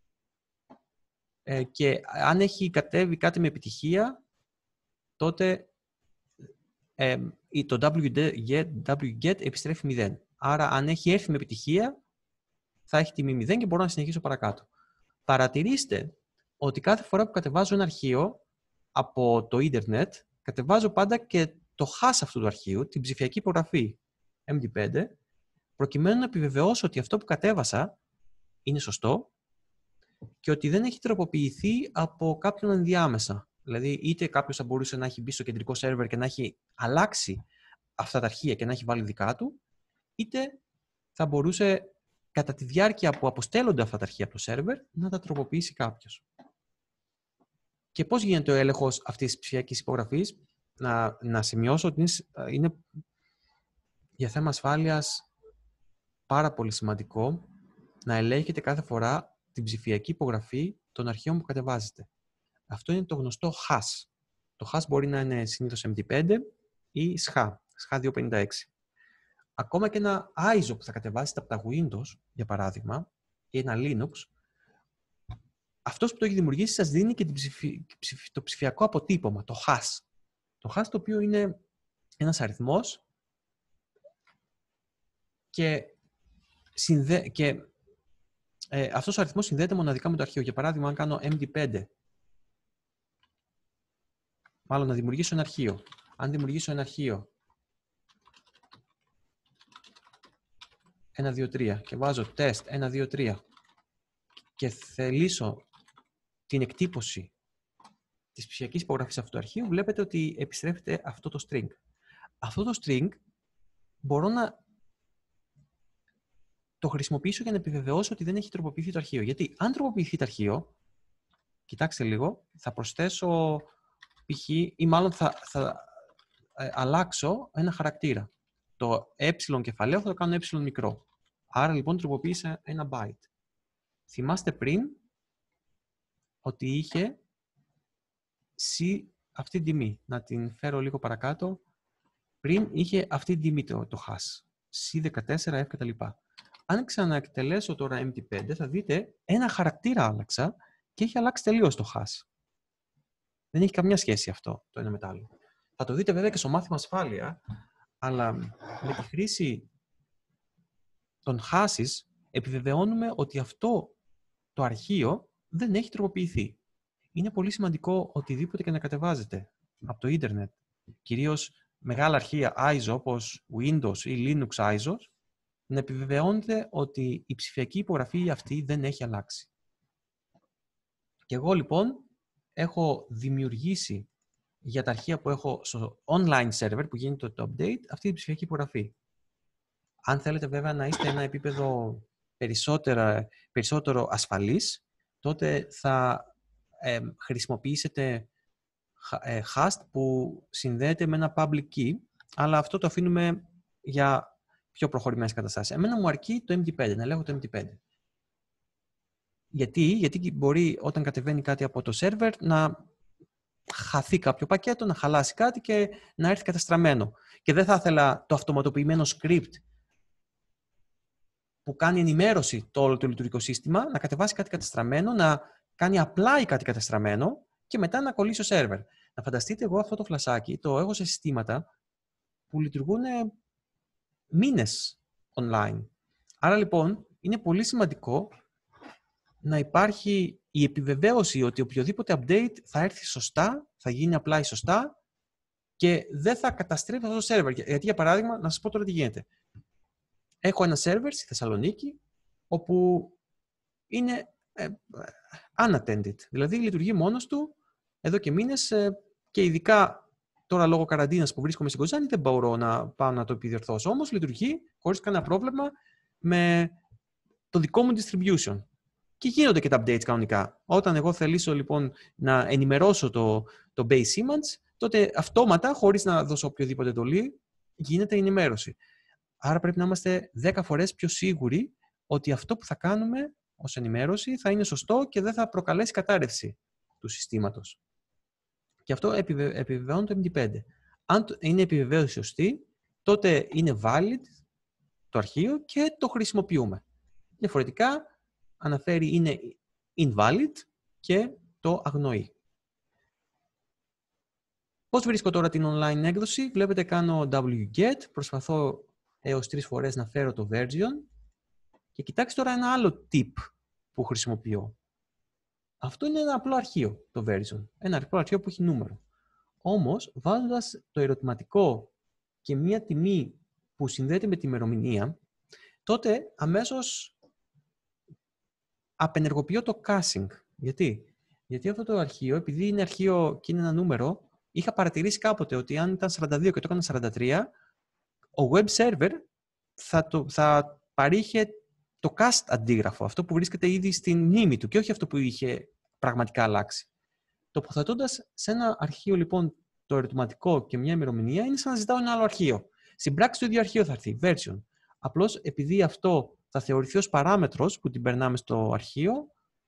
ε, και αν έχει κατέβει κάτι με επιτυχία, τότε ε, το wget, wget επιστρέφει μηδέν. Άρα αν έχει έρθει με επιτυχία, θα έχει τιμή μηδέν και μπορώ να συνεχίσω παρακάτω. Παρατηρήστε ότι κάθε φορά που κατεβάζω ένα αρχείο από το ίντερνετ, κατεβάζω πάντα και το hash αυτού του αρχείου, την ψηφιακή υπογραφή εμ ντι πέντε, προκειμένου να επιβεβαιώσω ότι αυτό που κατέβασα είναι σωστό και ότι δεν έχει τροποποιηθεί από κάποιον ενδιάμεσα. Δηλαδή, είτε κάποιος θα μπορούσε να έχει μπει στο κεντρικό σερβερ και να έχει αλλάξει αυτά τα αρχεία και να έχει βάλει δικά του, είτε θα μπορούσε κατά τη διάρκεια που αποστέλλονται αυτά τα αρχεία από το σερβερ να τα τροποποιήσει κάποιος. Και πώς γίνεται ο έλεγχος αυτής της ψηφιακής υπογραφής? Να, να σημειώσω ότι είναι, είναι για θέμα ασφάλειας πάρα πολύ σημαντικό να ελέγχετε κάθε φορά την ψηφιακή υπογραφή των αρχείων που κατεβάζετε. Αυτό είναι το γνωστό hash. Το hash μπορεί να είναι συνήθως εμ ντι πέντε ή ες έιτς έι, ες έιτς έι διακόσια πενήντα έξι. Ακόμα και ένα άι ες ο που θα κατεβάσετε από τα Windows, για παράδειγμα, ή ένα Linux, αυτός που το έχει δημιουργήσει σας δίνει και την ψηφι... το ψηφιακό αποτύπωμα, το hash. Το hash το οποίο είναι ένας αριθμός και, συνδε... και ε, αυτός ο αριθμός συνδέεται μοναδικά με το αρχείο. Για παράδειγμα, αν κάνω εμ ντι πέντε, μάλλον να δημιουργήσω ένα αρχείο. Αν δημιουργήσω ένα αρχείο ένα, δύο, τρία και βάζω test ένα, δύο, τρία και θελήσω την εκτύπωση της ψηφιακής υπογραφής αυτού του αρχείου, βλέπετε ότι επιστρέφεται αυτό το string. Αυτό το string μπορώ να το χρησιμοποιήσω για να επιβεβαιώσω ότι δεν έχει τροποποιηθεί το αρχείο. Γιατί αν τροποποιηθεί το αρχείο, κοιτάξτε λίγο, θα προσθέσω π.χ. ή μάλλον θα, θα ε, αλλάξω ένα χαρακτήρα. Το ε κεφαλαίο θα το κάνω ε μικρό. Άρα λοιπόν τροποποίησα ένα byte. Θυμάστε πριν ότι είχε C αυτή την τιμή. Να την φέρω λίγο παρακάτω. Πριν είχε αυτή την τιμή το, το hash. σι δεκατέσσερα F κτλ. Αν ξαναεκτελέσω τώρα εμ ντι πέντε, θα δείτε ένα χαρακτήρα άλλαξα και έχει αλλάξει τελείως το hash. Δεν έχει καμιά σχέση αυτό το ένα με το άλλο. Θα το δείτε βέβαια και στο μάθημα ασφάλεια, αλλά με τη χρήση των hashes επιβεβαιώνουμε ότι αυτό το αρχείο δεν έχει τροποποιηθεί. Είναι πολύ σημαντικό οτιδήποτε και να κατεβάζετε από το ίντερνετ, κυρίως μεγάλα αρχεία άι ες ο όπως Windows ή Linux άι ες ο, να επιβεβαιώνετε ότι η ψηφιακή υπογραφή αυτή δεν έχει αλλάξει. Και εγώ λοιπόν έχω δημιουργήσει για τα αρχεία που έχω στο online server που γίνεται το update αυτή η ψηφιακή υπογραφή. Αν θέλετε βέβαια να είστε ένα επίπεδο περισσότερο ασφαλής, τότε θα ε, χρησιμοποιήσετε ε, hash που συνδέεται με ένα public key, αλλά αυτό το αφήνουμε για πιο προχωρημένες καταστάσεις. Εμένα μου αρκεί το εμ ντι πέντε, να λέγω το εμ ντι πέντε. Γιατί, Γιατί μπορεί όταν κατεβαίνει κάτι από το server να χαθεί κάποιο πακέτο, να χαλάσει κάτι και να έρθει καταστραμμένο. Και δεν θα ήθελα το αυτοματοποιημένο script που κάνει ενημέρωση το όλο το λειτουργικό σύστημα, να κατεβάσει κάτι καταστραμμένο, να κάνει apply κάτι καταστραμμένο και μετά να κολλήσει στο server. Να φανταστείτε, εγώ αυτό το φλασάκι το έχω σε συστήματα που λειτουργούν μήνες online. Άρα λοιπόν είναι πολύ σημαντικό να υπάρχει η επιβεβαίωση ότι οποιοδήποτε update θα έρθει σωστά, θα γίνει απλά ή σωστά και δεν θα καταστρέφει αυτό το server. Γιατί, για παράδειγμα, να σας πω τώρα τι γίνεται. Έχω ένα server στη Θεσσαλονίκη, όπου είναι ε, unattended, δηλαδή λειτουργεί μόνος του εδώ και μήνες ε, και ειδικά τώρα λόγω καραντίνας που βρίσκομαι στην Κοζάνη δεν μπορώ να πάω να το επιδιορθώσω. Όμως λειτουργεί χωρίς κανένα πρόβλημα με το δικό μου distribution. Και γίνονται και τα updates κανονικά. Όταν εγώ θελήσω λοιπόν να ενημερώσω το, το base image, τότε αυτόματα, χωρίς να δώσω οποιοδήποτε εντολή, γίνεται η ενημέρωση. Άρα πρέπει να είμαστε δέκα φορές πιο σίγουροι ότι αυτό που θα κάνουμε ως ενημέρωση θα είναι σωστό και δεν θα προκαλέσει κατάρρευση του συστήματος. Και αυτό επιβε... επιβεβαιώνει το εμ ντι φάιβ. Αν είναι επιβεβαίωση σωστή, τότε είναι valid το αρχείο και το χρησιμοποιούμε. Διαφορετικά, αναφέρει είναι invalid και το αγνοεί. Πώς βρίσκω τώρα την online έκδοση? Βλέπετε κάνω wget, προσπαθώ έως τρεις φορές να φέρω το version και κοιτάξτε τώρα ένα άλλο tip που χρησιμοποιώ. Αυτό είναι ένα απλό αρχείο, το version. Ένα απλό αρχείο που έχει νούμερο. Όμως, βάζοντας το ερωτηματικό και μία τιμή που συνδέεται με τη ημερομηνία, τότε αμέσως απενεργοποιώ το caching. Γιατί? Γιατί αυτό το αρχείο, επειδή είναι αρχείο και είναι ένα νούμερο, είχα παρατηρήσει κάποτε ότι αν ήταν σαράντα δύο και το έκανα σαράντα τρία, ο web server θα, το, θα παρήχε το cast αντίγραφο, αυτό που βρίσκεται ήδη στην μνήμη του και όχι αυτό που είχε πραγματικά αλλάξει. Τοποθετώντας σε ένα αρχείο λοιπόν το ερωτηματικό και μια ημερομηνία, είναι σαν να ζητάω ένα άλλο αρχείο. Στην πράξη το ίδιο αρχείο θα έρθει, version. Απλώς επειδή αυτό θα θεωρηθεί ως παράμετρος που την περνάμε στο αρχείο,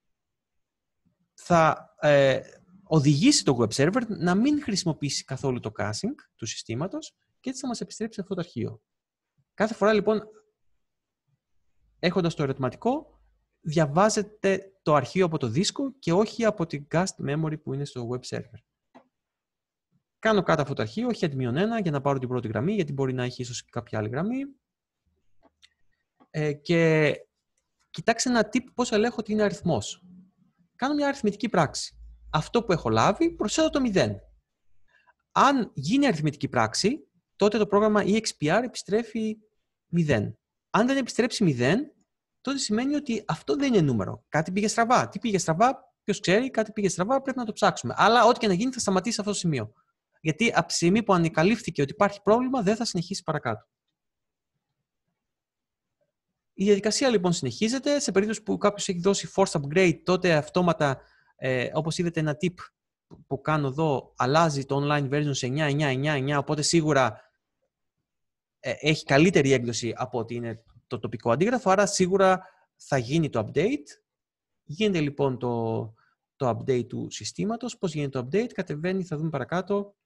θα ε, οδηγήσει το web server να μην χρησιμοποιήσει καθόλου το caching του συστήματος και έτσι θα μας επιστρέψει αυτό το αρχείο. Κάθε φορά λοιπόν, έχοντας το ερωτηματικό, διαβάζετε το αρχείο από το δίσκο και όχι από την cached memory που είναι στο web server. Κάνω κάτω αυτό το αρχείο, head μείον ένα, για να πάρω την πρώτη γραμμή, γιατί μπορεί να έχει ίσως και κάποια άλλη γραμμή. Ε, και κοιτάξτε ένα tip πώς ελέγχω ότι είναι αριθμός. Κάνω μια αριθμητική πράξη. Αυτό που έχω λάβει, προσθέτω το μηδέν. Αν γίνει αριθμητική πράξη, τότε το πρόγραμμα ι εξ πι αρ επιστρέφει μηδέν. Αν δεν επιστρέψει μηδέν, τότε σημαίνει ότι αυτό δεν είναι νούμερο. Κάτι πήγε στραβά. Τι πήγε στραβά, ποιος ξέρει, κάτι πήγε στραβά, πρέπει να το ψάξουμε. Αλλά ό,τι και να γίνει θα σταματήσει σε αυτό το σημείο. Γιατί από τη στιγμή που ανακαλύφθηκε ότι υπάρχει πρόβλημα, δεν θα συνεχίσει παρακάτω. Η διαδικασία λοιπόν συνεχίζεται. Σε περίπτωση που κάποιος έχει δώσει force upgrade, τότε αυτόματα, ε, όπως είδατε, ένα tip που κάνω εδώ, αλλάζει το online version σε εννιά εννιά εννιά εννιά, οπότε σίγουρα ε, έχει καλύτερη έκδοση από ότι είναι το τοπικό αντίγραφο, άρα σίγουρα θα γίνει το update. Γίνεται λοιπόν το, το update του συστήματος. Πώς γίνεται το update? Κατεβαίνει, θα δούμε παρακάτω,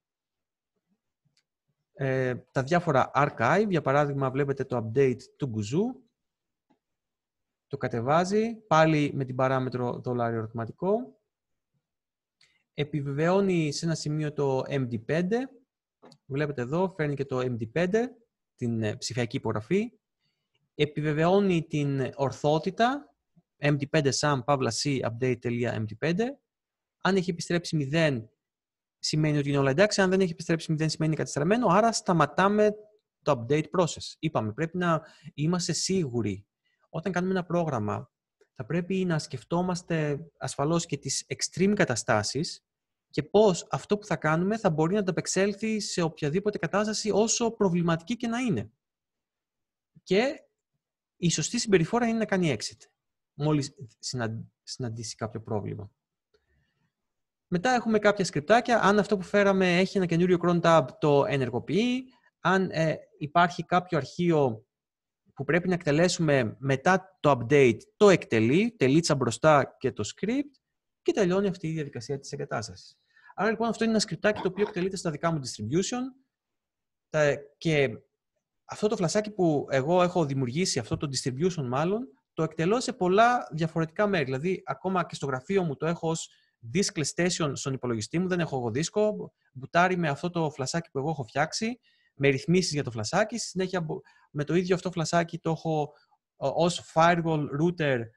ε, τα διάφορα archive. Για παράδειγμα, βλέπετε το update του Guzoo. Το κατεβάζει, πάλι με την παράμετρο δολάριο ερωτηματικό. Επιβεβαιώνει σε ένα σημείο το εμ ντι φάιβ. Βλέπετε εδώ, φέρνει και το εμ ντι φάιβ, την ψηφιακή υπογραφή. Επιβεβαιώνει την ορθότητα, εμ ντι φάιβ sum παύλα c update.md5. Αν έχει επιστρέψει μηδέν, σημαίνει ότι είναι όλα εντάξει. Αν δεν έχει επιστρέψει μηδέν, σημαίνει κατεστραμμένο. Άρα σταματάμε το update process. Είπαμε, πρέπει να είμαστε σίγουροι. Όταν κάνουμε ένα πρόγραμμα, θα πρέπει να σκεφτόμαστε ασφαλώς και τις extreme καταστάσεις και πώς αυτό που θα κάνουμε θα μπορεί να ανταπεξέλθει σε οποιαδήποτε κατάσταση, όσο προβληματική και να είναι. Και η σωστή συμπεριφορά είναι να κάνει exit, μόλις συναντήσει κάποιο πρόβλημα. Μετά έχουμε κάποια σκριπτάκια. Αν αυτό που φέραμε έχει ένα καινούριο cron tab, το ενεργοποιεί. Αν ε, υπάρχει κάποιο αρχείο που πρέπει να εκτελέσουμε μετά το update, το εκτελεί, τελίτσα μπροστά και το script και τελειώνει αυτή η διαδικασία της εγκατάστασης. Άρα λοιπόν αυτό είναι ένα σκριπτάκι το οποίο εκτελείται στα δικά μου distribution και αυτό το φλασάκι που εγώ έχω δημιουργήσει, αυτό το distribution μάλλον, το εκτελώ σε πολλά διαφορετικά μέρη. Δηλαδή ακόμα και στο γραφείο μου το έχω ως diskless station στον υπολογιστή μου, δεν έχω εγώ δίσκο, μπουτάρει με αυτό το φλασάκι που εγώ έχω φτιάξει, με ρυθμίσεις για το φλασάκι. Στη συνέχεια με το ίδιο αυτό φλασάκι το έχω ως firewall router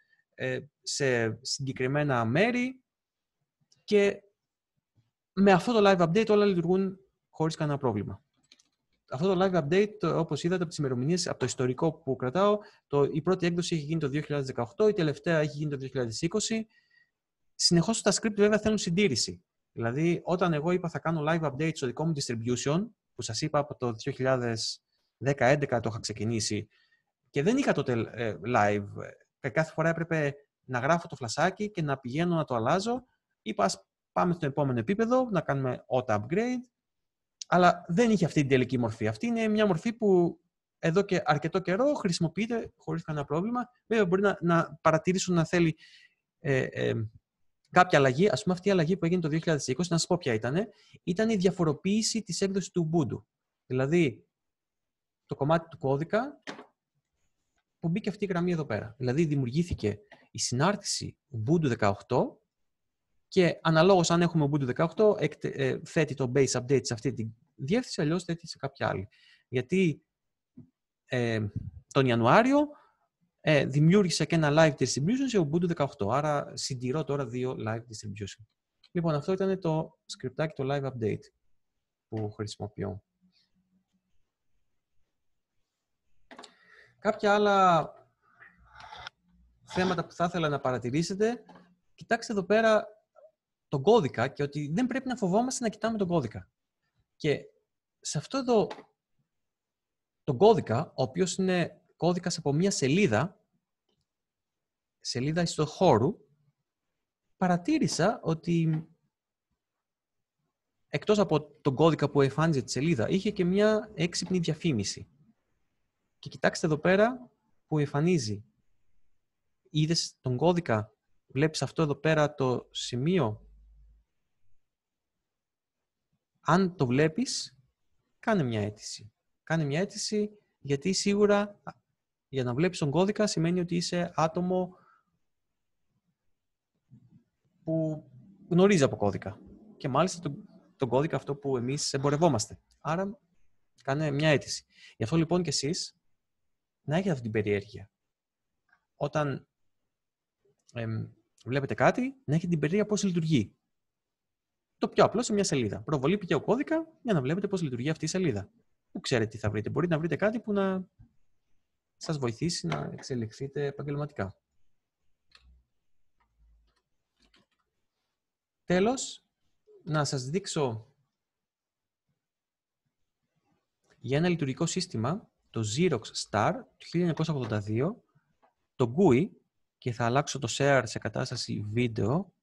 σε συγκεκριμένα μέρη και με αυτό το live update όλα λειτουργούν χωρίς κανένα πρόβλημα. Αυτό το live update, όπως είδατε από τις ημερομηνίες, από το ιστορικό που κρατάω, το, η πρώτη έκδοση έχει γίνει το δύο χιλιάδες δεκαοκτώ, η τελευταία έχει γίνει το δύο χιλιάδες είκοσι. Συνεχώς τα script βέβαια θέλουν συντήρηση. Δηλαδή, όταν εγώ είπα θα κάνω live update στο δικό μου distribution, που σας είπα από το δύο χιλιάδες δέκα έντεκα το είχα ξεκινήσει και δεν είχα τότε ε, live, και κάθε φορά έπρεπε να γράφω το φλασάκι και να πηγαίνω να το αλλάζω, είπα ας πάμε στο επόμενο επίπεδο, να κάνουμε auto upgrade, αλλά δεν είχε αυτή την τελική μορφή. Αυτή είναι μια μορφή που εδώ και αρκετό καιρό χρησιμοποιείται χωρίς κανένα πρόβλημα. Βέβαια μπορεί να, να παρατηρήσουν να θέλει ε, ε, κάποια αλλαγή. Ας πούμε αυτή η αλλαγή που έγινε το δύο χιλιάδες είκοσι, να σας πω ποια ήταν, ήταν η διαφοροποίηση της έκδοσης του Ubuntu. Δηλαδή το κομμάτι του κώδικα που μπήκε αυτή η γραμμή εδώ πέρα. Δηλαδή δημιουργήθηκε η συνάρτηση Ubuntu δεκαοκτώ και αναλόγως αν έχουμε Ubuntu δεκαοκτώ ε, θέτει το base update σε αυτή τη διεύθυνση, αλλιώς θέτει σε κάποια άλλη. Γιατί ε, τον Ιανουάριο ε, δημιούργησα και ένα live distribution σε Ubuntu δεκαοκτώ, άρα συντηρώ τώρα δύο live distribution. Λοιπόν, αυτό ήταν το σκριπτάκι, το live update που χρησιμοποιώ. Κάποια άλλα θέματα που θα ήθελα να παρατηρήσετε, κοιτάξτε εδώ πέρα τον κώδικα και ότι δεν πρέπει να φοβόμαστε να κοιτάμε τον κώδικα. Και σε αυτό εδώ τον κώδικα, ο οποίος είναι κώδικας από μία σελίδα, σελίδα ιστοχώρου, παρατήρησα ότι εκτός από τον κώδικα που εμφάνιζε τη σελίδα, είχε και μία έξυπνη διαφήμιση. Και κοιτάξτε εδώ πέρα που εμφανίζει. Είδες τον κώδικα, βλέπεις αυτό εδώ πέρα το σημείο. Αν το βλέπεις, κάνε μια αίτηση. Κάνε μια αίτηση γιατί σίγουρα για να βλέπεις τον κώδικα σημαίνει ότι είσαι άτομο που γνωρίζει από κώδικα. Και μάλιστα τον, τον κώδικα αυτό που εμείς εμπορευόμαστε. Άρα, κάνε μια αίτηση. Γι' αυτό λοιπόν και εσείς να έχετε αυτή την περιέργεια. Όταν εμ, βλέπετε κάτι, να έχετε την περιέργεια πώς λειτουργεί. Το πιο απλό σε μια σελίδα. Προβολή πηγαίου κώδικα για να βλέπετε πώς λειτουργεί αυτή η σελίδα. Που ξέρετε τι θα βρείτε. Μπορείτε να βρείτε κάτι που να σας βοηθήσει να εξελιχθείτε επαγγελματικά. Τέλος, να σας δείξω για ένα λειτουργικό σύστημα, το Xerox Star του χίλια εννιακόσια ογδόντα δύο, το γκ γιου άι, και θα αλλάξω το share σε κατάσταση βίντεο.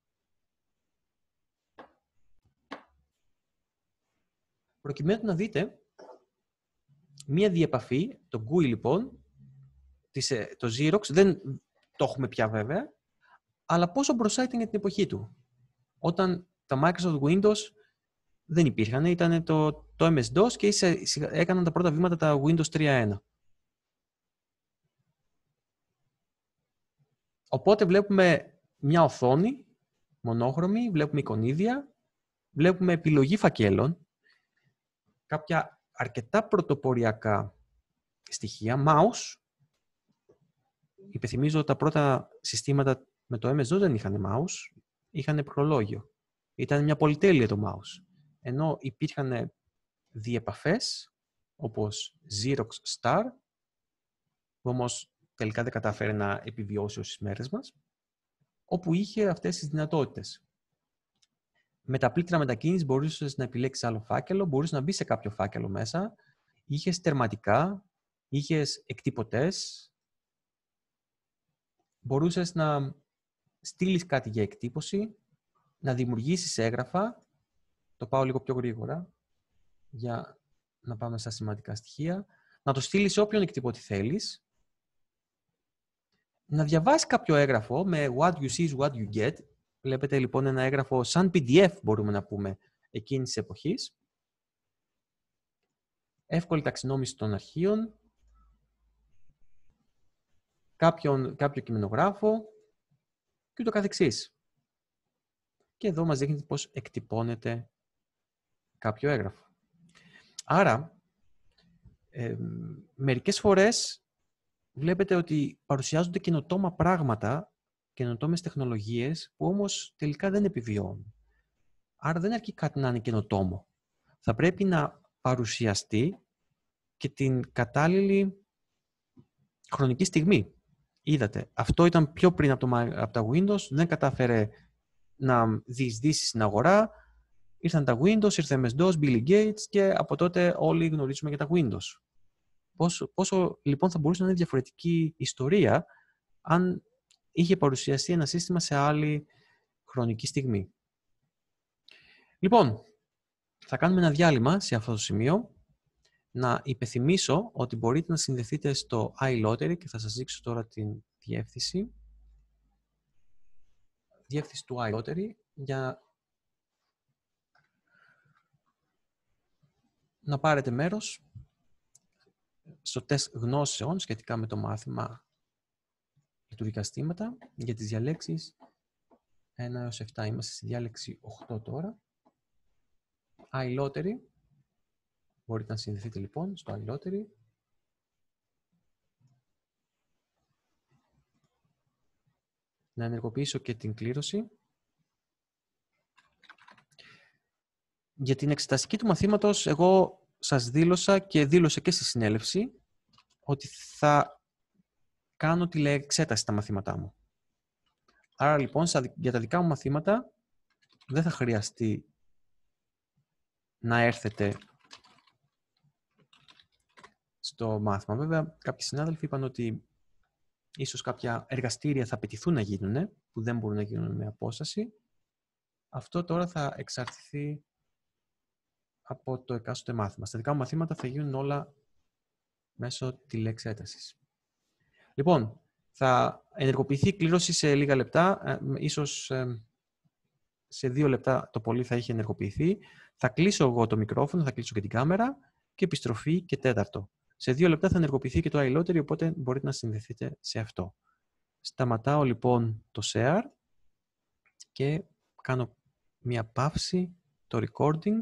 Προκειμένου να δείτε μία διεπαφή, το γκ γιου άι λοιπόν, το Xerox, δεν το έχουμε πια βέβαια, αλλά πόσο μπροστά ήταν για την εποχή του. Όταν τα Microsoft Windows δεν υπήρχαν, ήταν το, το εμ ες ντος και έκαναν τα πρώτα βήματα τα Windows τρία κόμμα ένα. Οπότε βλέπουμε μια οθόνη μονόχρωμη, βλέπουμε εικονίδια, βλέπουμε επιλογή φακέλων, κάποια αρκετά πρωτοποριακά στοιχεία, mouse. Υπενθυμίζω τα πρώτα συστήματα με το εμ ες ντος δεν είχαν mouse, είχαν προλόγιο. Ήταν μια πολυτέλεια το mouse. Ενώ υπήρχαν διεπαφές, όπως Xerox Star, που όμως τελικά δεν κατάφερε να επιβιώσει στις μέρες μας, όπου είχε αυτές τις δυνατότητες. Με τα πλήκτρα μετακίνησης μπορούσες να επιλέξεις άλλο φάκελο, μπορούσες να μπεις σε κάποιο φάκελο μέσα, είχες τερματικά, είχες εκτυπωτές, μπορούσες να στείλεις κάτι για εκτύπωση, να δημιουργήσεις έγγραφα. Το πάω λίγο πιο γρήγορα για να πάμε στα σημαντικά στοιχεία. Να το στείλεις σε όποιον εκτυπωτή θέλεις. Να διαβάσεις κάποιο έγγραφο με what you see is what you get. Βλέπετε λοιπόν ένα έγγραφο σαν πι ντι εφ μπορούμε να πούμε εκείνης της εποχής. Εύκολη ταξινόμηση των αρχείων. Κάποιον, κάποιο κειμενογράφο και ούτω καθεξής. Και εδώ μας δείχνει πώς εκτυπώνεται κάποιο έγγραφο. Άρα, ε, μερικές φορές βλέπετε ότι παρουσιάζονται καινοτόμα πράγματα καινοτόμες τεχνολογίες που όμως τελικά δεν επιβιώνουν. Άρα δεν αρκεί κάτι να είναι καινοτόμο. Θα πρέπει να παρουσιαστεί και την κατάλληλη χρονική στιγμή. Είδατε, αυτό ήταν πιο πριν από, το, από τα Windows, δεν κατάφερε να διεισδύσει στην αγορά. Ήρθαν τα Windows, ήρθε εμ ες ντος, Bill Gates και από τότε όλοι γνωρίζουμε για τα Windows. Πόσο, πόσο λοιπόν θα μπορούσε να είναι διαφορετική ιστορία αν είχε παρουσιαστεί ένα σύστημα σε άλλη χρονική στιγμή. Λοιπόν, θα κάνουμε ένα διάλειμμα σε αυτό το σημείο. Να υπενθυμίσω ότι μπορείτε να συνδεθείτε στο iLottery και θα σας δείξω τώρα την διεύθυνση. Διεύθυνση του iLottery για να πάρετε μέρος στο τεστ γνώσεων σχετικά με το μάθημα λειτουργικά συστήματα για τις διαλέξεις ένα έως επτά. Είμαστε στη διάλεξη οκτώ τώρα. iLottery. Μπορείτε να συνδεθείτε λοιπόν στο iLottery. Να ενεργοποιήσω και την κλήρωση. Για την εξεταστική του μαθήματος, εγώ σας δήλωσα και δήλωσα και στη συνέλευση ότι θα κάνω τηλεεξέταση στα μαθήματά μου. Άρα λοιπόν, για τα δικά μου μαθήματα, δεν θα χρειαστεί να έρθετε στο μάθημα. Βέβαια, κάποιοι συνάδελφοι είπαν ότι ίσως κάποια εργαστήρια θα απαιτηθούν να γίνουν, που δεν μπορούν να γίνουν με απόσταση. Αυτό τώρα θα εξαρτηθεί από το εκάστοτε μάθημα. Στα δικά μου μαθήματα θα γίνουν όλα μέσω τηλεεξέτασης. Λοιπόν, θα ενεργοποιηθεί η κλήρωση σε λίγα λεπτά. Ε, ίσως ε, σε δύο λεπτά το πολύ θα έχει ενεργοποιηθεί. Θα κλείσω εγώ το μικρόφωνο, θα κλείσω και την κάμερα και επιστροφή και τέταρτο. Σε δύο λεπτά θα ενεργοποιηθεί και το iLottery, οπότε μπορείτε να συνδεθείτε σε αυτό. Σταματάω λοιπόν το share και κάνω μια παύση, το recording.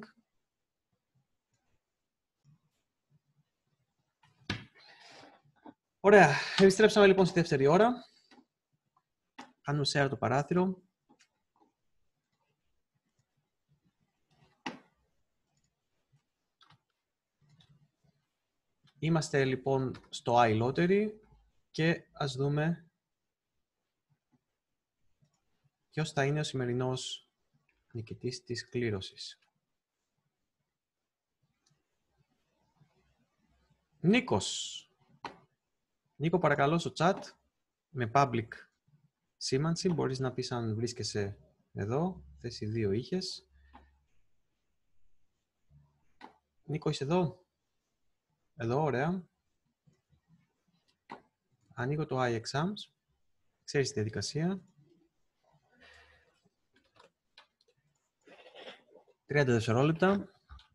Ωραία. Επιστρέψαμε λοιπόν στη δεύτερη ώρα. Κάνουμε share το παράθυρο. Είμαστε λοιπόν στο iLottery και ας δούμε ποιος θα είναι ο σημερινός νικητής της κλήρωσης. Νίκος. Νίκο, παρακαλώ στο chat με public σήμανση. Μπορείς να πεις αν βρίσκεσαι εδώ. Θέση δύο είχες. Νίκο, είσαι εδώ. Εδώ, ωραία. Ανοίγω το iExams. Ξέρεις τη διαδικασία. τριάντα δευτερόλεπτα.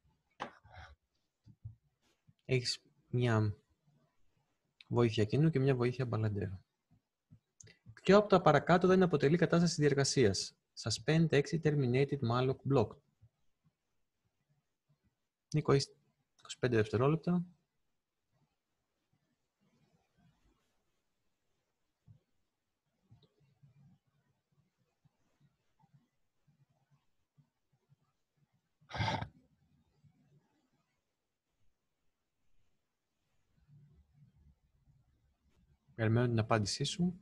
Έχεις μια βοήθεια κοινού και μια βοήθεια μπαλαντέρου. Ποιο από τα παρακάτω δεν αποτελεί κατάσταση διεργασίας? Suspend, exit, terminated, malloc, blocked. Νίκο, έχεις είκοσι πέντε δευτερόλεπτα. Περιμένω την απάντησή σου.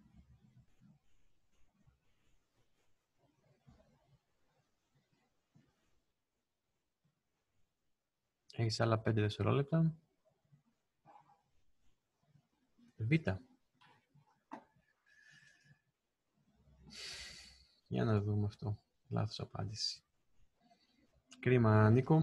Έχεις άλλα πέντε δευτερόλεπτα. Β. Για να δούμε αυτό. Λάθος απάντηση. Κρίμα, Νίκο.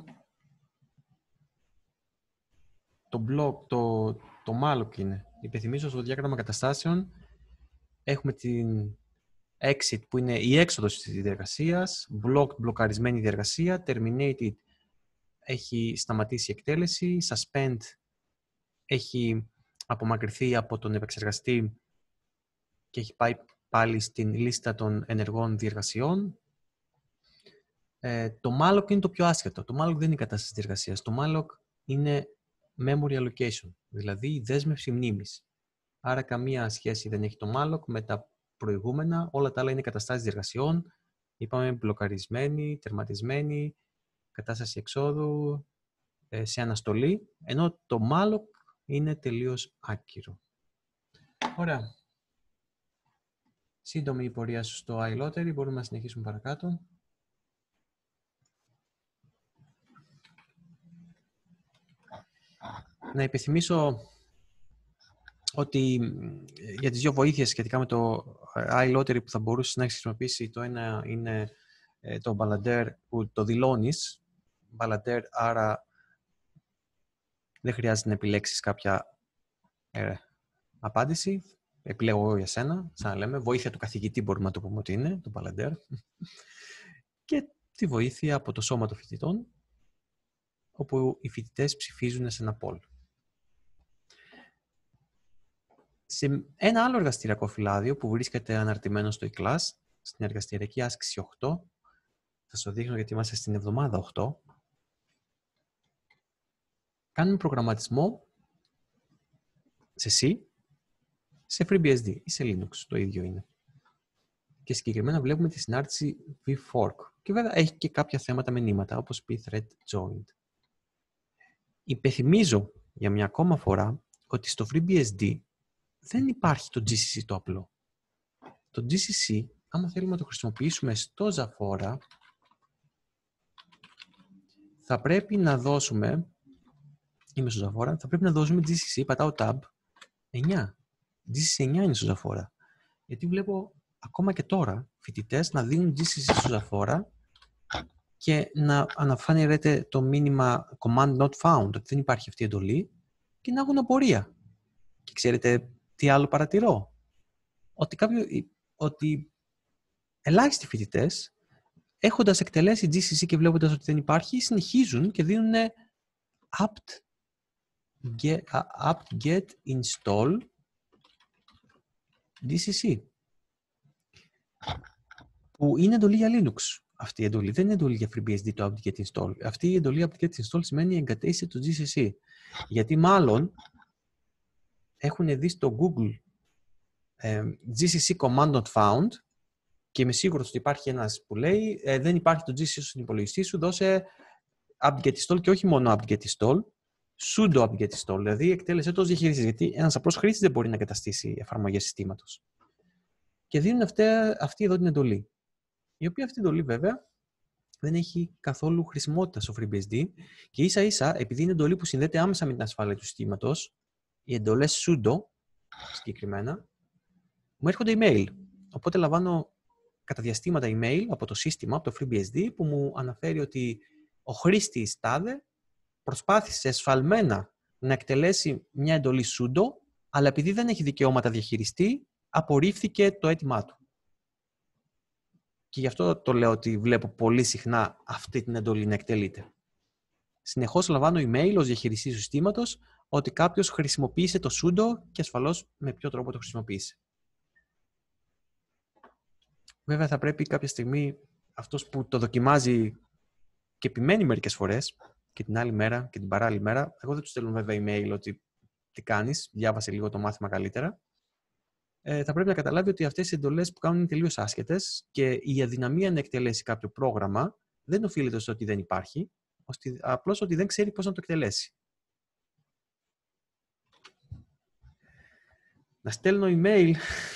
Το block, το, το malloc είναι. Υπενθυμίζω στο διάγραμμα καταστάσεων έχουμε την exit που είναι η έξοδος της διεργασίας, blocked, μπλοκαρισμένη διεργασία, terminated, έχει σταματήσει η εκτέλεση, suspend, έχει απομακρυνθεί από τον επεξεργαστή και έχει πάει πάλι στην λίστα των ενεργών διεργασιών. Ε, το malloc είναι το πιο άσχετο. Το malloc δεν είναι η κατάσταση διεργασίας. Το malloc είναι memory allocation, δηλαδή η δέσμευση μνήμης. Άρα καμία σχέση δεν έχει το malloc με τα προηγούμενα, όλα τα άλλα είναι καταστάσεις διεργασιών. Είπαμε μπλοκαρισμένη, τερματισμένη, κατάσταση εξόδου, ε, σε αναστολή, ενώ το malloc είναι τελείως άκυρο. Ωραία. Σύντομη η πορεία σου στο iLottery, μπορούμε να συνεχίσουμε παρακάτω. Να υπενθυμίσω ότι για τις δύο βοήθειες σχετικά με το iLottery που θα μπορούσες να έχεις χρησιμοποιήσει, το ένα είναι το Balladeer που το δηλώνεις. Balladeer, άρα δεν χρειάζεται να επιλέξεις κάποια ε, απάντηση. Επιλέγω εγώ για σένα, σαν να λέμε. Βοήθεια του καθηγητή μπορούμε να το πούμε ότι είναι, το Balladeer. Και τη βοήθεια από το Σώμα των Φοιτητών, όπου οι φοιτητές ψηφίζουν σε ένα poll. Σε ένα άλλο εργαστηριακό φυλάδιο που βρίσκεται αναρτημένο στο e-class, στην εργαστηριακή άσκηση οκτώ, θα σου δείχνω γιατί είμαστε στην εβδομάδα οκτώ, κάνουμε προγραμματισμό σε C, σε FreeBSD ή σε Linux, το ίδιο είναι. Και συγκεκριμένα βλέπουμε τη συνάρτηση vfork. Και βέβαια έχει και κάποια θέματα με νήματα, όπως pthread joined. Υπενθυμίζω για μια ακόμα φορά ότι στο FreeBSD δεν υπάρχει το τζι σι σι το απλό. Το τζι σι σι, άμα θέλουμε να το χρησιμοποιήσουμε στο Zafora, θα πρέπει να δώσουμε, είμαι στο Zafora, θα πρέπει να δώσουμε τζι σι σι, πατάω tab, εννιά. τζι σι σι εννιά είναι στο Zafora. Γιατί βλέπω ακόμα και τώρα φοιτητές να δίνουν τζι σι σι στο Zafora και να αναφάνεται το μήνυμα command not found, ότι δεν υπάρχει αυτή η εντολή, και να έχουν απορία. Και ξέρετε τι άλλο παρατηρώ? Ότι, κάποιο, ότι ελάχιστοι φοιτητές, έχοντας εκτελέσει τζι σι σι και βλέποντας ότι δεν υπάρχει, συνεχίζουν και δίνουν apt get, apt get install τζι σι σι, που είναι εντολή για Linux. Αυτή η εντολή δεν είναι εντολή για FreeBSD το apt get install. Αυτή η εντολή apt get install σημαίνει εγκατέστησε το τζι σι σι. Γιατί μάλλον έχουν δει στο Google ε, τζι σι σι command not found και είμαι σίγουρος ότι υπάρχει ένας που λέει ε, δεν υπάρχει το τζι σι σι στον υπολογιστή σου, δώσε apt get install και όχι μόνο apt get install, sudo apt get install, δηλαδή εκτέλεσέ το ως διαχειριστής, γιατί ένας απλός χρήστης δεν μπορεί να εγκαταστήσει εφαρμογές συστήματος. Και δίνουν αυτή, αυτή εδώ την εντολή. Η οποία αυτή η εντολή βέβαια δεν έχει καθόλου χρησιμότητα στο FreeBSD και ίσα ίσα, επειδή είναι εντολή που συνδέεται άμεσα με την ασφάλεια του συστήματος, οι εντολές sudo συγκεκριμένα μου έρχονται email. Οπότε λαμβάνω κατά διαστήματα email από το σύστημα, από το FreeBSD, που μου αναφέρει ότι ο χρήστης τάδε προσπάθησε εσφαλμένα να εκτελέσει μια εντολή sudo, αλλά επειδή δεν έχει δικαιώματα διαχειριστή, απορρίφθηκε το αίτημά του. Και γι' αυτό το λέω ότι βλέπω πολύ συχνά αυτή την εντολή να εκτελείται. Συνεχώς λαμβάνω email ως διαχειριστή του συστήματος ότι κάποιος χρησιμοποίησε το sudo και ασφαλώς με ποιο τρόπο το χρησιμοποίησε. Βέβαια θα πρέπει κάποια στιγμή αυτός που το δοκιμάζει και επιμένει μερικές φορές και την άλλη μέρα και την παράλληλη μέρα, εγώ δεν του στέλνω βέβαια email ότι τι κάνεις, διάβασε λίγο το μάθημα καλύτερα. Ε, θα πρέπει να καταλάβει ότι αυτές οι εντολές που κάνουν είναι τελείως άσχετες και η αδυναμία να εκτελέσει κάποιο πρόγραμμα δεν οφείλεται στο ότι δεν υπάρχει, απλώς ότι δεν ξέρει πώς να το εκτελέσει. Να στέλνω email.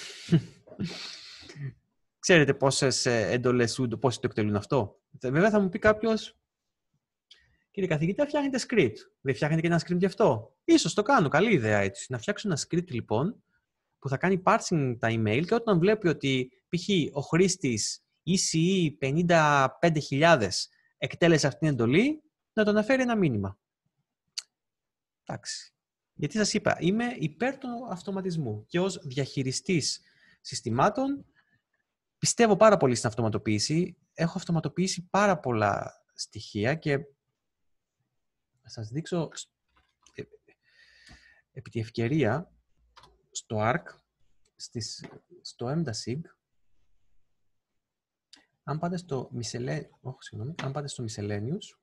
Ξέρετε πόσες εντολές sudo, πόσοι το εκτελούν αυτό? Βέβαια θα μου πει κάποιος, κύριε καθηγητή, φτιάχνετε script. Δεν φτιάχνετε και ένα script γι' αυτό? Ίσως το κάνω, καλή ιδέα έτσι. Να φτιάξω ένα script λοιπόν που θα κάνει parsing τα email και όταν βλέπει ότι π.χ. ο χρήστης ι σι ι πενήντα πέντε χιλιάδες εκτέλεσε αυτήν την εντολή, να το αναφέρει ένα μήνυμα. Εντάξει. Γιατί σας είπα, είμαι υπέρ του αυτοματισμού και ως διαχειριστής συστημάτων πιστεύω πάρα πολύ στην αυτοματοποίηση. Έχω αυτοματοποιήσει πάρα πολλά στοιχεία και θα σας δείξω επί τη ευκαιρία στο Arc, στις, στο Emdasig, αν πάτε στο Miscellaneous, oh, συγγνώμη, αν πάτε στο Miscellaneous,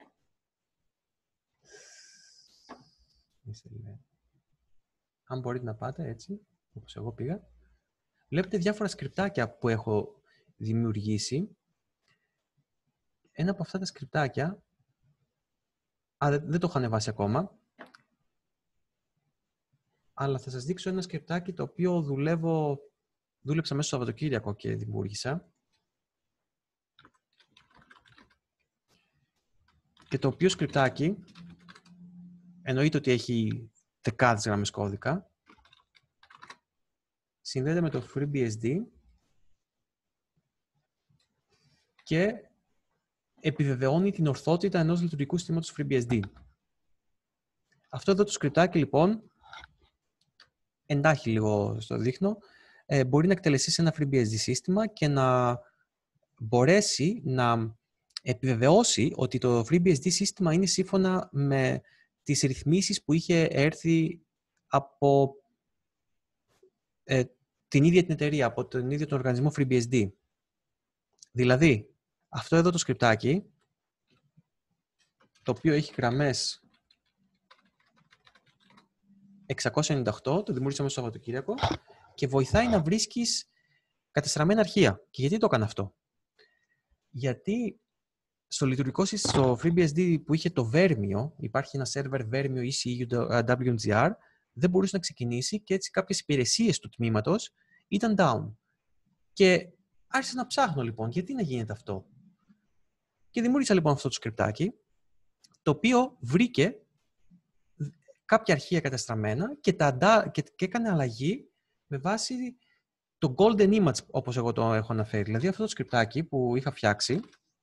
αν μπορείτε να πάτε έτσι, όπως εγώ πήγα, Βλέπετε διάφορα σκριπτάκια που έχω δημιουργήσει. Ένα από αυτά τα σκριπτάκια, α, δεν, δεν το έχω ανεβάσει ακόμα, αλλά θα σας δείξω ένα σκριπτάκι το οποίο δουλεύω, δούλεψα μέσα στο Σαββατοκύριακο και δημιούργησα. Και το οποίο σκριπτάκι, εννοείται ότι έχει δεκάδες γραμμές κώδικα, συνδέεται με το FreeBSD και επιβεβαιώνει την ορθότητα ενός λειτουργικού συστήματος FreeBSD. Αυτό εδώ το σκριπτάκι, λοιπόν, εντάχει λίγο στο δείχνω, ε, μπορεί να εκτελεστεί σε ένα FreeBSD σύστημα και να μπορέσει να επιβεβαιώσει ότι το FreeBSD σύστημα είναι σύμφωνα με τις ρυθμίσεις που είχε έρθει από ε, την ίδια την εταιρεία, από τον ίδιο τον οργανισμό FreeBSD. Δηλαδή, αυτό εδώ το σκριπτάκι, το οποίο έχει γραμμές εξακόσια ενενήντα οκτώ, το δημιούργησα μέσα στο Σαββατοκύριακο, και βοηθάει να βρίσκεις κατεστραμμένα αρχεία. Και γιατί το έκανα αυτό? Γιατί στο λειτουργικό σύστημα, στο FreeBSD που είχε το Vermio, υπάρχει ένα server Vermio ι σι γιου ντάμπλιου εμ τζι αρ, δεν μπορούσε να ξεκινήσει και έτσι κάποιες υπηρεσίες του τμήματος ήταν down. Και άρχισα να ψάχνω λοιπόν γιατί να γίνεται αυτό. Και δημιούργησα λοιπόν αυτό το σκριπτάκι, το οποίο βρήκε κάποια αρχεία κατεστραμμένα και, τα, και, και έκανε αλλαγή με βάση το golden image, όπως εγώ το έχω αναφέρει. Δηλαδή αυτό το σκριπτάκι που είχα φτιάξει,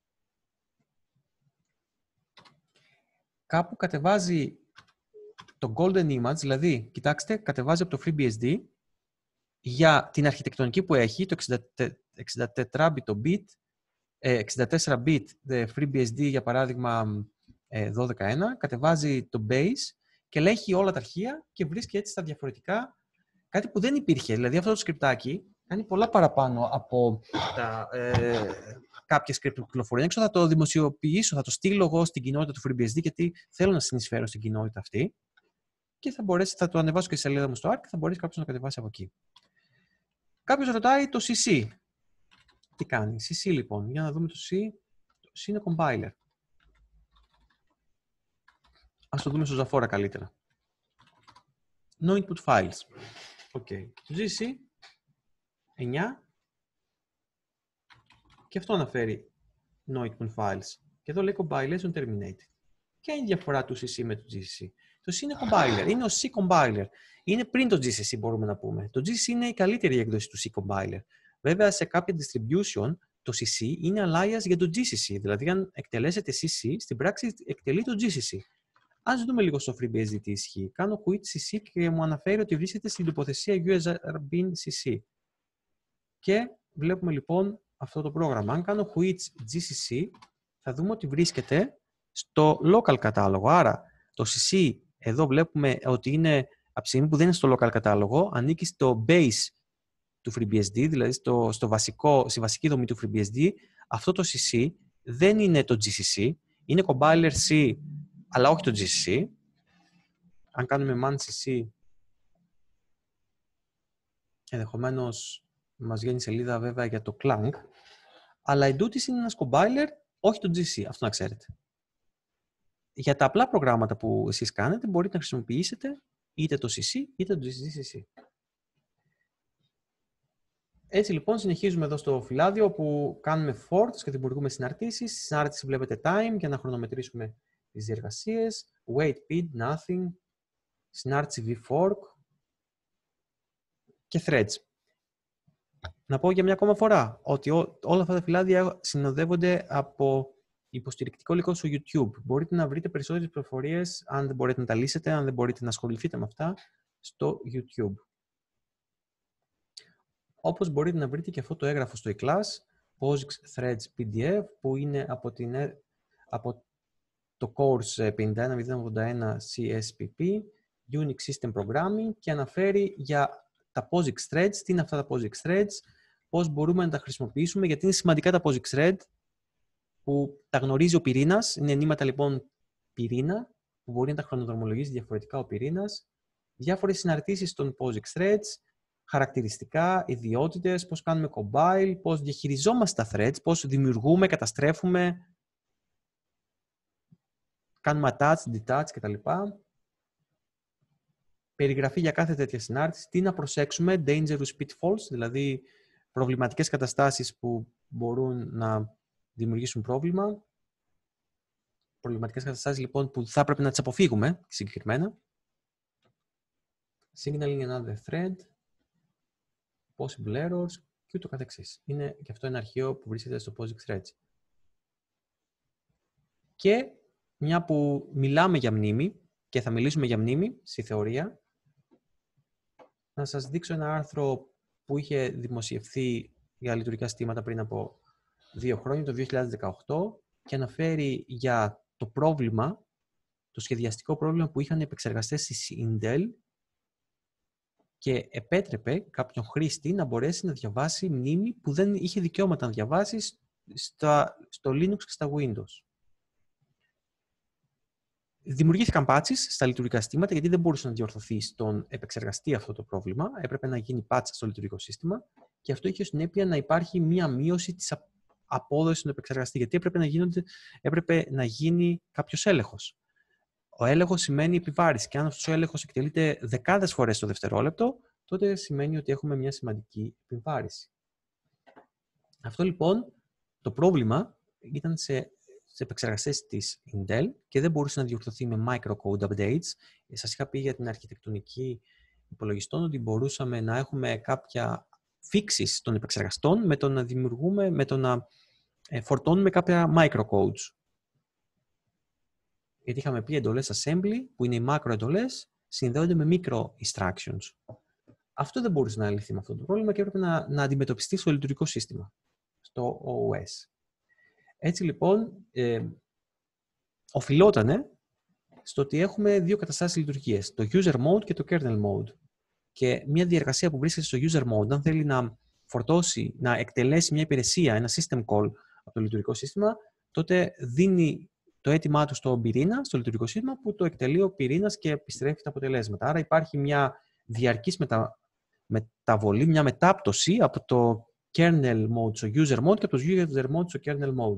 κάπου κατεβάζει το golden image, δηλαδή, κοιτάξτε, κατεβάζει από το FreeBSD για την αρχιτεκτονική που έχει, το εξήντα τέσσερα bit το bit, εξήντα τέσσερα bit FreeBSD, για παράδειγμα δώδεκα ένα, κατεβάζει το base και ελέγχει όλα τα αρχεία και βρίσκει έτσι τα διαφορετικά, κάτι που δεν υπήρχε. Δηλαδή αυτό το σκριπτάκι κάνει πολλά παραπάνω από τα, ε, κάποια script που κυκλοφορούν έξω. Θα το δημοσιοποιήσω, θα το στείλω εγώ στην κοινότητα του FreeBSD, γιατί θέλω να συνεισφέρω στην κοινότητα αυτή. Και θα, μπορέσει, θα το ανεβάσω και στη σελίδα μου στο Arc και θα μπορέσει κάποιος να κατεβάσει από εκεί. Κάποιος ρωτάει το σι σι. Τι κάνει? σι σι λοιπόν. Για να δούμε το C. Το C είναι compiler. Ας το δούμε στο Ζαφόρα καλύτερα. No input files. Okay. Το τζι σι εννιά και αυτό αναφέρει no input files. Και εδώ λέει compilation terminated. Ποια είναι η διαφορά του σι σι με το τζι σι σι? Το C είναι compiler, είναι ο C compiler. Είναι πριν το τζι σι σι, μπορούμε να πούμε. Το τζι σι σι είναι η καλύτερη έκδοση του C compiler. Βέβαια, σε κάποια distribution, το σι σι είναι alias για το τζι σι σι. Δηλαδή, αν εκτελέσετε σι σι, στην πράξη εκτελεί το τζι σι σι. Ας δούμε λίγο στο FreeBSD τι ισχύει. Κάνω quit σι σι και μου αναφέρει ότι βρίσκεται στην τοποθεσία γιου ες αρ bin σι σι. Και βλέπουμε λοιπόν αυτό το πρόγραμμα. Αν κάνω quit τζι σι σι, θα δούμε ότι βρίσκεται στο local κατάλογο. Άρα, το σι σι εδώ βλέπουμε ότι είναι, από τη στιγμή που δεν είναι στο local κατάλογο, ανήκει στο base του FreeBSD, δηλαδή στο, στο βασικό, στη βασική δομή του FreeBSD. Αυτό το σι σι δεν είναι το τζι σι σι, είναι compiler C, αλλά όχι το τζι σι σι. Αν κάνουμε man σι σι, ενδεχομένως μας βγαίνει σελίδα βέβαια για το Clang, αλλά εντούτοις είναι ένας compiler, όχι το τζι σι σι, αυτό να ξέρετε. Για τα απλά προγράμματα που εσείς κάνετε, μπορείτε να χρησιμοποιήσετε είτε το σι σι είτε το τζι σι σι. Έτσι λοιπόν συνεχίζουμε εδώ στο φυλάδιο που κάνουμε forks και δημιουργούμε συναρτήσεις. Στη συνάρτηση βλέπετε time για να χρονομετρήσουμε τις διεργασίες. Wait bid, nothing. Συνάρτηση vfork και threads. Να πω για μια ακόμα φορά ότι ό, όλα αυτά τα φυλάδια συνοδεύονται από υποστηρικτικό υλικό στο YouTube. Μπορείτε να βρείτε περισσότερες πληροφορίες αν δεν μπορείτε να τα λύσετε, αν δεν μπορείτε να ασχοληθείτε με αυτά, στο YouTube. Όπως μπορείτε να βρείτε και αυτό το έγγραφο στο eClass, POSIX Threads πι ντι εφ, που είναι από, την, από το course πενήντα ένα μηδέν ογδόντα ένα σι ες πι πι, Unix System Programming, και αναφέρει για τα POSIX Threads, τι είναι αυτά τα POSIX Threads, πώς μπορούμε να τα χρησιμοποιήσουμε, γιατί είναι σημαντικά τα POSIX Thread, που τα γνωρίζει ο πυρήνας. Είναι ενήματα λοιπόν πυρήνα, που μπορεί να τα χρονοδρομολογήσει διαφορετικά ο πυρήνας. Διάφορες συναρτήσεις των POSIX Threads, χαρακτηριστικά, ιδιότητες, πώς κάνουμε compile, πώς διαχειριζόμαστε τα threads, πώς δημιουργούμε, καταστρέφουμε, κάνουμε attach, detach κτλ. Περιγραφή για κάθε τέτοια συνάρτηση, τι να προσέξουμε, dangerous pitfalls, δηλαδή προβληματικές καταστάσεις που μπορούν να δημιουργήσουν πρόβλημα. Προβληματικές καταστάσεις λοιπόν που θα πρέπει να τις αποφύγουμε συγκεκριμένα. Signaling another thread, possible errors και ούτω καθεξής. Είναι και αυτό ένα αρχείο που βρίσκεται στο POSIX threads. Και μια που μιλάμε για μνήμη και θα μιλήσουμε για μνήμη στη θεωρία, να σας δείξω ένα άρθρο που είχε δημοσιευθεί για λειτουργικά συστήματα πριν από δύο χρόνια, το δύο χιλιάδες δεκαοκτώ, και αναφέρει για το πρόβλημα, το σχεδιαστικό πρόβλημα που είχαν οι επεξεργαστές της Intel και επέτρεπε κάποιον χρήστη να μπορέσει να διαβάσει μνήμη που δεν είχε δικαιώματα να διαβάσει στα, στο Linux και στα Windows. Δημιουργήθηκαν patches στα λειτουργικά συστήματα γιατί δεν μπορούσε να διορθωθεί στον επεξεργαστή αυτό το πρόβλημα. Έπρεπε να γίνει patch στο λειτουργικό σύστημα και αυτό είχε ως συνέπεια να υπάρχει μία μείωση της απόδοσης στον επεξεργαστή. Γιατί έπρεπε να, γίνονται, έπρεπε να γίνει κάποιος έλεγχος. Ο έλεγχος σημαίνει επιβάρηση και αν αυτός ο έλεγχος εκτελείται δεκάδες φορές το δευτερόλεπτο, τότε σημαίνει ότι έχουμε μια σημαντική επιβάρηση. Αυτό λοιπόν το πρόβλημα ήταν σε σε επεξεργαστές της Intel και δεν μπορούσε να διορθωθεί με microcode updates. Σας είχα πει για την αρχιτεκτονική υπολογιστών ότι μπορούσαμε να έχουμε κάποια fixes των επεξεργαστών με το να δημιουργούμε, με το να φορτώνουμε κάποια microcodes. Γιατί είχαμε πει εντολές assembly, που είναι οι macro εντολές, συνδέονται με micro instructions. Αυτό δεν μπορούσε να λυθεί με αυτό το πρόβλημα και έπρεπε να, να αντιμετωπιστεί στο λειτουργικό σύστημα, στο ο ες. Έτσι λοιπόν, ε, οφειλότανε στο ότι έχουμε δύο καταστάσεις λειτουργίας, το user mode και το kernel mode. Και μια διεργασία που βρίσκεται στο user mode, αν θέλει να φορτώσει, να εκτελέσει μια υπηρεσία, ένα system call από το λειτουργικό σύστημα, τότε δίνει το αίτημά του στον πυρήνα, στο λειτουργικό σύστημα, που το εκτελεί ο πυρήνας και επιστρέφει τα αποτελέσματα. Άρα υπάρχει μια διαρκής μετα... μεταβολή, μια μετάπτωση από το kernel mode στο user mode και από το user mode στο kernel mode.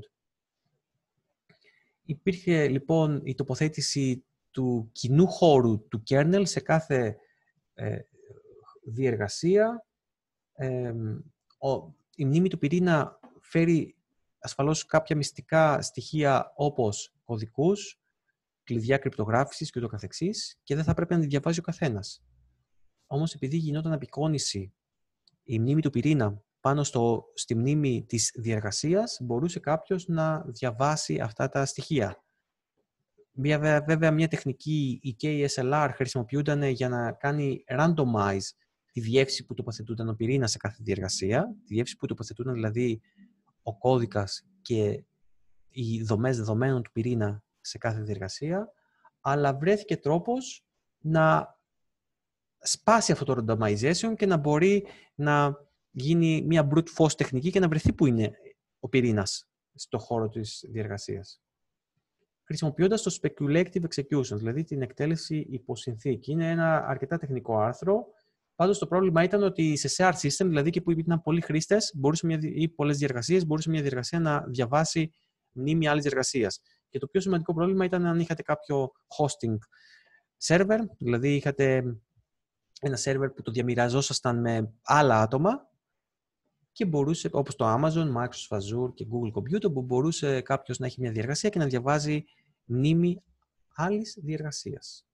Υπήρχε λοιπόν η τοποθέτηση του κοινού χώρου του kernel σε κάθε ε, διεργασία. Ε, ο, η μνήμη του πυρήνα φέρει ασφαλώς κάποια μυστικά στοιχεία όπως κωδικούς, κλειδιά κρυπτογράφησης και ούτω καθεξής και δεν θα πρέπει να τη διαβάζει ο καθένας. Όμως επειδή γινόταν απεικόνηση η μνήμη του πυρήνα πάνω στο, στη μνήμη της διεργασίας, μπορούσε κάποιος να διαβάσει αυτά τα στοιχεία. Βέβαια, βέβαια μια τεχνική, η κέι ες ελ αρ, χρησιμοποιούνταν για να κάνει randomize τη διεύθυνση που τοποθετούνταν ο πυρήνας σε κάθε διεργασία, τη διεύθυνση που τοποθετούνταν δηλαδή ο κώδικας και οι δομές δεδομένων του πυρήνα σε κάθε διεργασία, αλλά βρέθηκε τρόπος να σπάσει αυτό το randomization και να μπορεί να γίνει μια brute force τεχνική και να βρεθεί που είναι ο πυρήνας στο χώρο της διεργασίας. Χρησιμοποιώντας το speculative execution, δηλαδή την εκτέλεση υποσυνθήκη. Είναι ένα αρκετά τεχνικό άρθρο. Πάντως το πρόβλημα ήταν ότι σε share system, δηλαδή και που ήταν πολλοί χρήστες ή πολλές διεργασίες, μπορούσε μια διεργασία να διαβάσει μνήμη άλλης διεργασίας. Και το πιο σημαντικό πρόβλημα ήταν αν είχατε κάποιο hosting server, δηλαδή είχατε ένα server που το διαμοιραζόσασταν με άλλα άτομα και μπορούσε, όπως το Amazon, Microsoft Azure και Google Computer, που μπορούσε κάποιος να έχει μια διεργασία και να διαβάζει μνήμη άλλης διεργασίας.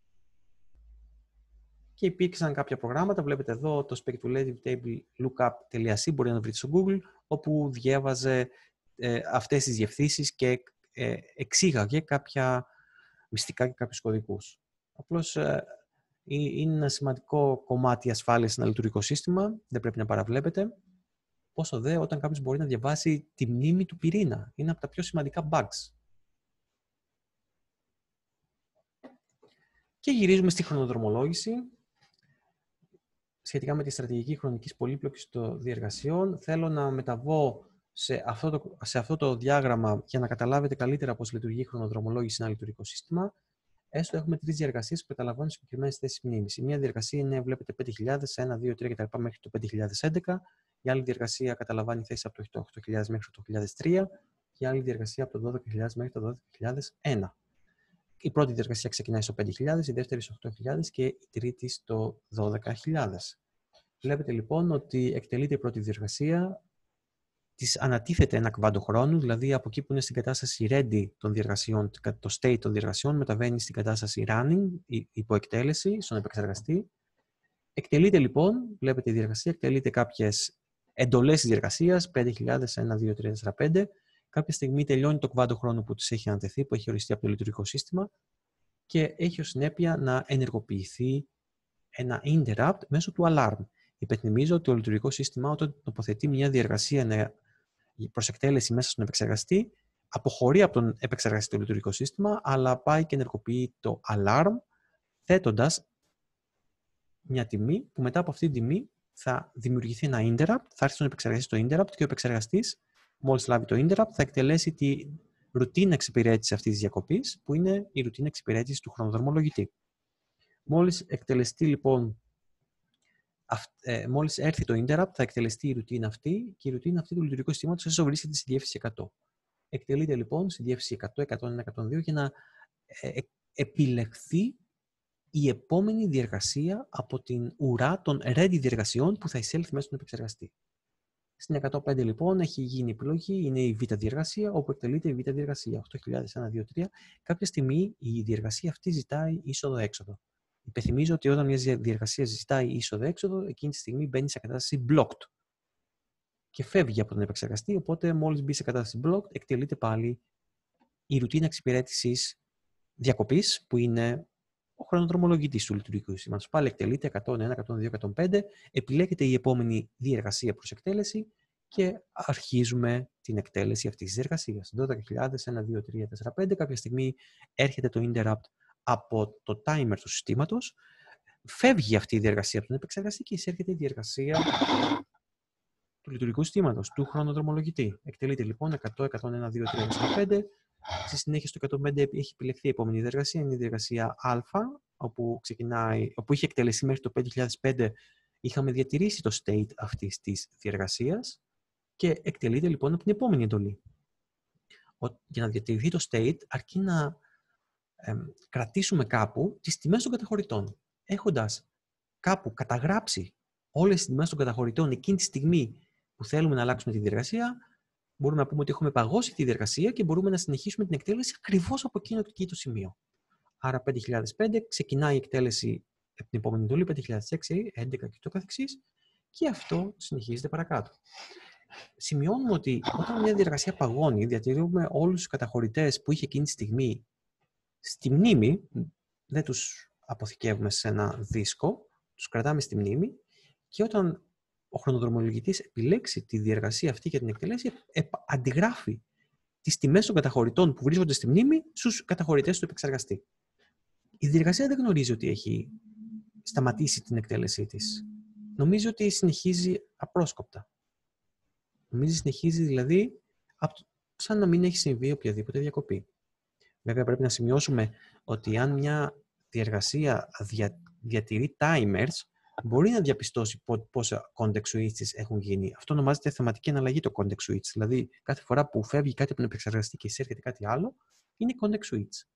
Και υπήρξαν κάποια προγράμματα, βλέπετε εδώ το speculative table lookup.c, μπορεί να το βρείτε στο Google, όπου διέβαζε ε, αυτές τις διευθύνσεις και ε, εξήγαγε κάποια μυστικά και κάποιους κωδικούς. Απλώς ε, είναι ένα σημαντικό κομμάτι ασφάλειας σε ένα λειτουργικό σύστημα, δεν πρέπει να παραβλέπετε. Πόσο δε όταν κάποιος μπορεί να διαβάσει τη μνήμη του πυρήνα. Είναι από τα πιο σημαντικά bugs. Και γυρίζουμε στη χρονοδρομολόγηση. Σχετικά με τη στρατηγική χρονικής πολύπλοκης των διεργασιών, θέλω να μεταβώ σε αυτό, το, σε αυτό το διάγραμμα για να καταλάβετε καλύτερα πώς λειτουργεί η χρονοδρομολόγηση σε ένα λειτουργικό σύστημα. έστω έχουμε τρεις διεργασίες που καταλαμβάνουν συγκεκριμένες θέσεις μνήμης. Η μία διεργασία είναι, βλέπετε, πέντε χιλιάδες, ένα, δύο, τρία κτλ. Μέχρι το πέντε χιλιάδες έντεκα. Η άλλη διεργασία καταλαμβάνει θέσεις από το οκτώ χιλιάδες μέχρι το οκτώ χιλιάδες τρία. Και η άλλη διεργασία από το δώδεκα χιλιάδες μέχρι το δώδεκα χιλιάδες ένα. Η πρώτη διεργασία ξεκινάει στο πέντε χιλιάδες, η δεύτερη στο οκτώ χιλιάδες και η τρίτη στο δώδεκα χιλιάδες. Βλέπετε λοιπόν ότι εκτελείται η πρώτη διεργασία, της ανατίθεται ένα κβάντο χρόνου, δηλαδή από εκεί που είναι στην κατάσταση ready των διεργασιών, το state των διεργασιών, μεταβαίνει στην κατάσταση running, υποεκτέλεση, στον επεξεργαστή. Εκτελείται λοιπόν, βλέπετε η διεργασία, εκτελείται κάποιες εντολές της διεργασίας, πέντε χιλιάδες, ένα, δύο, τρία, τέσσερα, πέντε. Κάποια στιγμή τελειώνει το κβάντο χρόνου που της έχει ανατεθεί, που έχει οριστεί από το λειτουργικό σύστημα και έχει ως συνέπεια να ενεργοποιηθεί ένα interrupt μέσω του alarm. Υπενθυμίζω ότι το λειτουργικό σύστημα, όταν τοποθετεί μια διεργασία προς εκτέλεση μέσα στον επεξεργαστή, αποχωρεί από τον επεξεργαστή το λειτουργικό σύστημα, αλλά πάει και ενεργοποιεί το alarm, θέτοντας μια τιμή που μετά από αυτή την τιμή θα δημιουργηθεί ένα interrupt, θα έρθει στον επεξεργαστή το interrupt και ο επεξεργαστής, μόλις λάβει το interrupt, θα εκτελέσει τη ρουτίνα εξυπηρέτηση αυτής της διακοπής, που είναι η ρουτίνα εξυπηρέτηση του χρονοδρομολογητή. Μόλις εκτελεστεί λοιπόν, ε, μόλις έρθει το interrupt, θα εκτελεστεί η ρουτίνα αυτή και η ρουτίνα αυτή του λειτουργικού συστήματος όσο βρίσκεται στη διεύθυνση εκατό. Εκτελείται λοιπόν στη διεύθυνση εκατό, εκατόν ένα, εκατόν δύο για να ε, ε, επιλεχθεί η επόμενη διεργασία από την ουρά των ready διεργασιών που θα εισέλθει μέσα στον επεξεργαστή. Στην εκατόν πέντε λοιπόν έχει γίνει επιλογή, είναι η β διεργασία, όπου εκτελείται η β διεργασία οκτώ χιλιάδες ένα, δύο, τρία. Κάποια στιγμή η διεργασία αυτή ζητάει είσοδο-έξοδο. Υπενθυμίζω ότι όταν μια διεργασία ζητάει είσοδο-έξοδο, εκείνη τη στιγμή μπαίνει σε κατάσταση blocked και φεύγει από τον επεξεργαστή. Οπότε, μόλις μπει σε κατάσταση blocked, εκτελείται πάλι η ρουτίνα εξυπηρέτησης διακοπής, που είναι ο χρονοδρομολογητής του λειτουργικού συστήματος. Πάλι εκτελείται εκατόν ένα, εκατόν δύο, εκατόν πέντε, επιλέγεται η επόμενη διεργασία προς εκτέλεση και αρχίζουμε την εκτέλεση αυτής της διεργασίας. δώδεκα χιλιάδες ένα, δύο, τρία, τέσσερα, πέντε. Κάποια στιγμή έρχεται το interrupt από το timer του συστήματος, φεύγει αυτή η διεργασία από τον επεξεργαστή και εισέρχεται η διεργασία του λειτουργικού συστήματος, του χρονοδρομολογητή. Εκτελείται λοιπόν εκατό, εκατόν ένα, δύο, τρία, τέσσερα, πέντε. Στη συνέχεια στο εκατόν πέντε έχει επιλεχθεί η επόμενη διεργασία, είναι η διεργασία Α, όπου, ξεκινάει, όπου είχε εκτελεστεί μέχρι το πέντε χιλιάδες πέντε. Είχαμε διατηρήσει το state αυτής της διεργασίας και εκτελείται λοιπόν από την επόμενη εντολή. Για να διατηρηθεί το state, αρκεί να ε, κρατήσουμε κάπου τις τιμές των καταχωρητών. Έχοντας κάπου καταγράψει όλες τις τιμές των καταχωρητών εκείνη τη στιγμή που θέλουμε να αλλάξουμε τη διεργασία, μπορούμε να πούμε ότι έχουμε παγώσει τη διεργασία και μπορούμε να συνεχίσουμε την εκτέλεση ακριβώς από εκείνο εκεί το σημείο. Άρα πέντε χιλιάδες πέντε ξεκινάει η εκτέλεση από την επόμενη εντολή, πέντε χιλιάδες έξι, έντεκα και το καθεξής, και αυτό συνεχίζεται παρακάτω. Σημειώνουμε ότι όταν μια διεργασία παγώνει, διατηρούμε όλους τους καταχωρητές που είχε εκείνη τη στιγμή στη μνήμη, δεν τους αποθηκεύουμε σε ένα δίσκο, τους κρατάμε στη μνήμη και όταν ο χρονοδρομολογητής επιλέξει τη διεργασία αυτή για την εκτελέση, αντιγράφει τις τιμές των καταχωρητών που βρίσκονται στη μνήμη στους καταχωρητές του επεξεργαστή. Η διεργασία δεν γνωρίζει ότι έχει σταματήσει την εκτέλεσή της. Νομίζει ότι συνεχίζει απρόσκοπτα. Νομίζει συνεχίζει δηλαδή σαν να μην έχει συμβεί οποιαδήποτε διακοπή. Βέβαια πρέπει να σημειώσουμε ότι αν μια διεργασία δια, διατηρεί timers, μπορεί να διαπιστώσει πόσα context switches έχουν γίνει. Αυτό ονομάζεται θεματική αναλλαγή το context switch. Δηλαδή, κάθε φορά που φεύγει κάτι από τον επεξεργαστή και εισέρχεται κάτι άλλο, είναι context switch.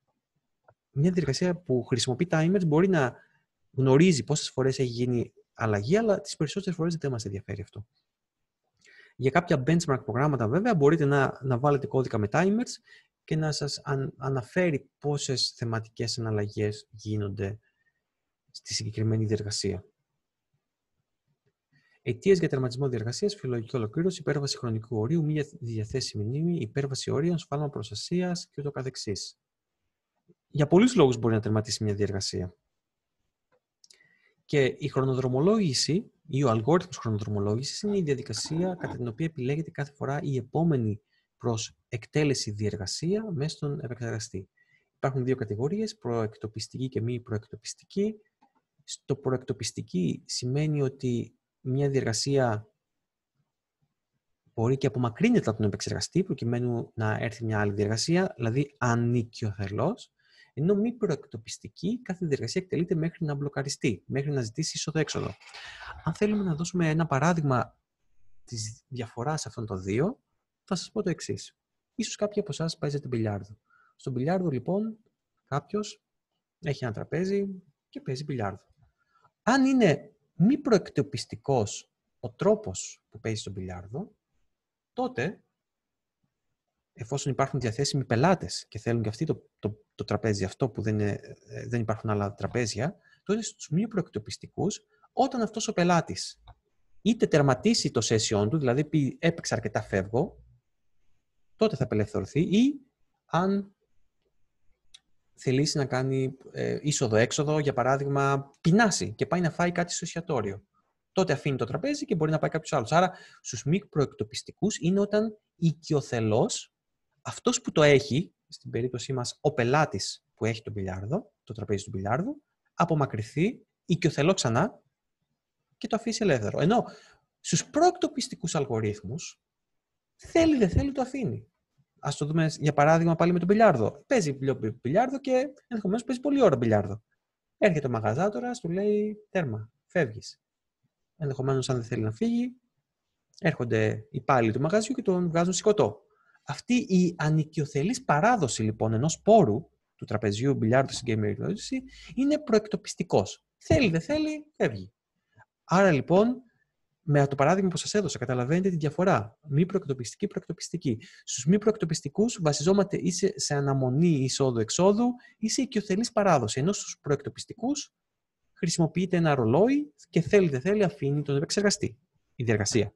Μια διεργασία που χρησιμοποιεί timers μπορεί να γνωρίζει πόσες φορές έχει γίνει αλλαγή, αλλά τις περισσότερες φορές δεν μας ενδιαφέρει αυτό. Για κάποια benchmark προγράμματα, βέβαια, μπορείτε να, να βάλετε κώδικα με timers και να σας αν, αναφέρει πόσες θεματικές αναλλαγές γίνονται στη συγκεκριμένη διεργασία. Αιτίες για τερματισμό διεργασίας, φιλολογική ολοκλήρωση, υπέρβαση χρονικού ορίου, μη διαθέσιμη μνήμη, υπέρβαση ορίων, σφάλμα προστασίας και ούτω καθεξής. Για πολλούς λόγους μπορεί να τερματίσει μια διεργασία. Και η χρονοδρομολόγηση ή ο αλγόριθμος χρονοδρομολόγησης είναι η διαδικασία κατά την οποία επιλέγεται κάθε φορά η επόμενη προς εκτέλεση διεργασία μέσα στον επεξεργαστή. Υπάρχουν δύο κατηγορίες, προεκτοπιστική και μη προεκτοπιστική. Στο προεκτοπιστική σημαίνει ότι μια διεργασία μπορεί και απομακρύνεται από τον επεξεργαστή προκειμένου να έρθει μια άλλη διεργασία, δηλαδή ανικιοθελώς. Ενώ μη προεκτοπιστική, κάθε διαδικασία εκτελείται μέχρι να μπλοκαριστεί, μέχρι να ζητήσει είσοδο-έξοδο. Αν θέλουμε να δώσουμε ένα παράδειγμα της διαφοράς αυτών των δύο, θα σας πω το εξής. Ίσως κάποιοι από εσάς παίζετε μπιλιάρδο. Στο μπιλιάρδο, λοιπόν, κάποιος έχει ένα τραπέζι και παίζει μπιλιάρδο. Αν είναι μη προεκτοπιστικός ο τρόπος που παίζει στο μπιλιάρδο, τότε, εφόσον υπάρχουν διαθέσιμοι πελάτες και θέλουν και αυτοί το, το, το τραπέζι αυτό που δεν, είναι, δεν υπάρχουν άλλα τραπέζια, τότε στους μη προεκτοπιστικούς, όταν αυτός ο πελάτης είτε τερματίσει το session του, δηλαδή πει έπαιξα αρκετά φεύγω, τότε θα απελευθερωθεί, ή αν θελήσει να κάνει ε, είσοδο-έξοδο, για παράδειγμα, πεινάσει και πάει να φάει κάτι στο εστιατόριο. Τότε αφήνει το τραπέζι και μπορεί να πάει κάποιος άλλος. Άρα, στους μη προεκτοπιστικούς είναι όταν οικειοθελώς αυτός που το έχει, στην περίπτωσή μας ο πελάτης που έχει το μπιλιάρδο, το τραπέζι του μπιλιάρδου, απομακρυνθεί οικειοθελώς ξανά και το αφήσει ελεύθερο. Ενώ στους προεκτοπιστικούς αλγορίθμους θέλει δεν θέλει το αφήνει. Ας το δούμε για παράδειγμα πάλι με τον μπιλιάρδο. Παίζει μπιλιάρδο και ενδεχομένως παίζει πολλή ώρα μπιλιάρδο. Έρχεται ο μαγαζάτορας, του λέει τέρμα, φεύγεις. Ενδεχομένως αν δεν θέλει να φύγει, έρχονται οι υπάλληλοι του μαγαζιού και τον βγάζουν σηκωτό. Αυτή η ανοικιοθελής παράδοση λοιπόν ενός πόρου του τραπεζιού μπιλιάρδου στην Gamer Technology είναι προεκτοπιστικός. Θέλει δεν θέλει, φεύγει. Άρα λοιπόν, με το παράδειγμα που σας έδωσα, καταλαβαίνετε τη διαφορά. Μη προεκτοπιστική, προεκτοπιστική. Στους μη προεκτοπιστικούς βασιζόμαστε ή σε αναμονή εισόδου-εξόδου ή σε οικειοθελής παράδοση. Ενώ στους προεκτοπιστικούς χρησιμοποιείται ένα ρολόι και θέλει δεν θέλει αφήνει τον επεξεργαστή, η διεργασία.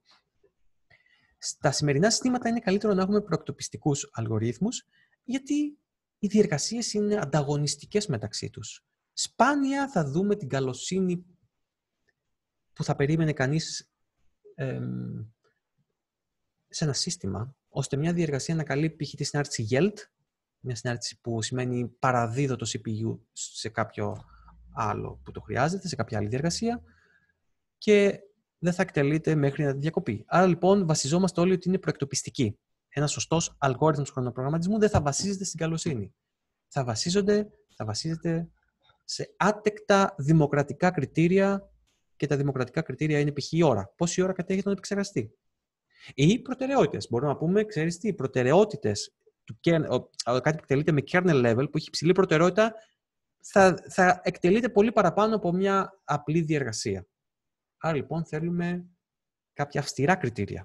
Στα σημερινά συστήματα είναι καλύτερο να έχουμε προεκτοπιστικούς αλγορίθμους, γιατί οι διεργασίες είναι ανταγωνιστικές μεταξύ τους. Σπάνια θα δούμε την καλοσύνη που θα περίμενε κανείς εμ, σε ένα σύστημα, ώστε μια διεργασία να καλύπτει π.χ. τη συνάρτηση γελτ, μια συνάρτηση που σημαίνει παραδίδω το σι πι γιου σε κάποιο άλλο που το χρειάζεται, σε κάποια άλλη διεργασία, και δεν θα εκτελείται μέχρι να διακοπεί. Άρα λοιπόν βασιζόμαστε όλοι ότι είναι προεκτοπιστική. Ένας σωστός αλγόριθμος χρονοπρογραμματισμού δεν θα βασίζεται στην καλοσύνη. Θα, βασίζονται, θα βασίζεται σε άτεκτα δημοκρατικά κριτήρια, και τα δημοκρατικά κριτήρια είναι π.χ. η ώρα. Πόση ώρα κατέχει τον επεξεργαστή. Ή προτεραιότητες. Μπορούμε να πούμε, ξέρεις τι, προτεραιότητες, του, κάτι που εκτελείται με kernel level, που έχει υψηλή προτεραιότητα, θα, θα εκτελείται πολύ παραπάνω από μια απλή διεργασία. Άρα λοιπόν θέλουμε κάποια αυστηρά κριτήρια.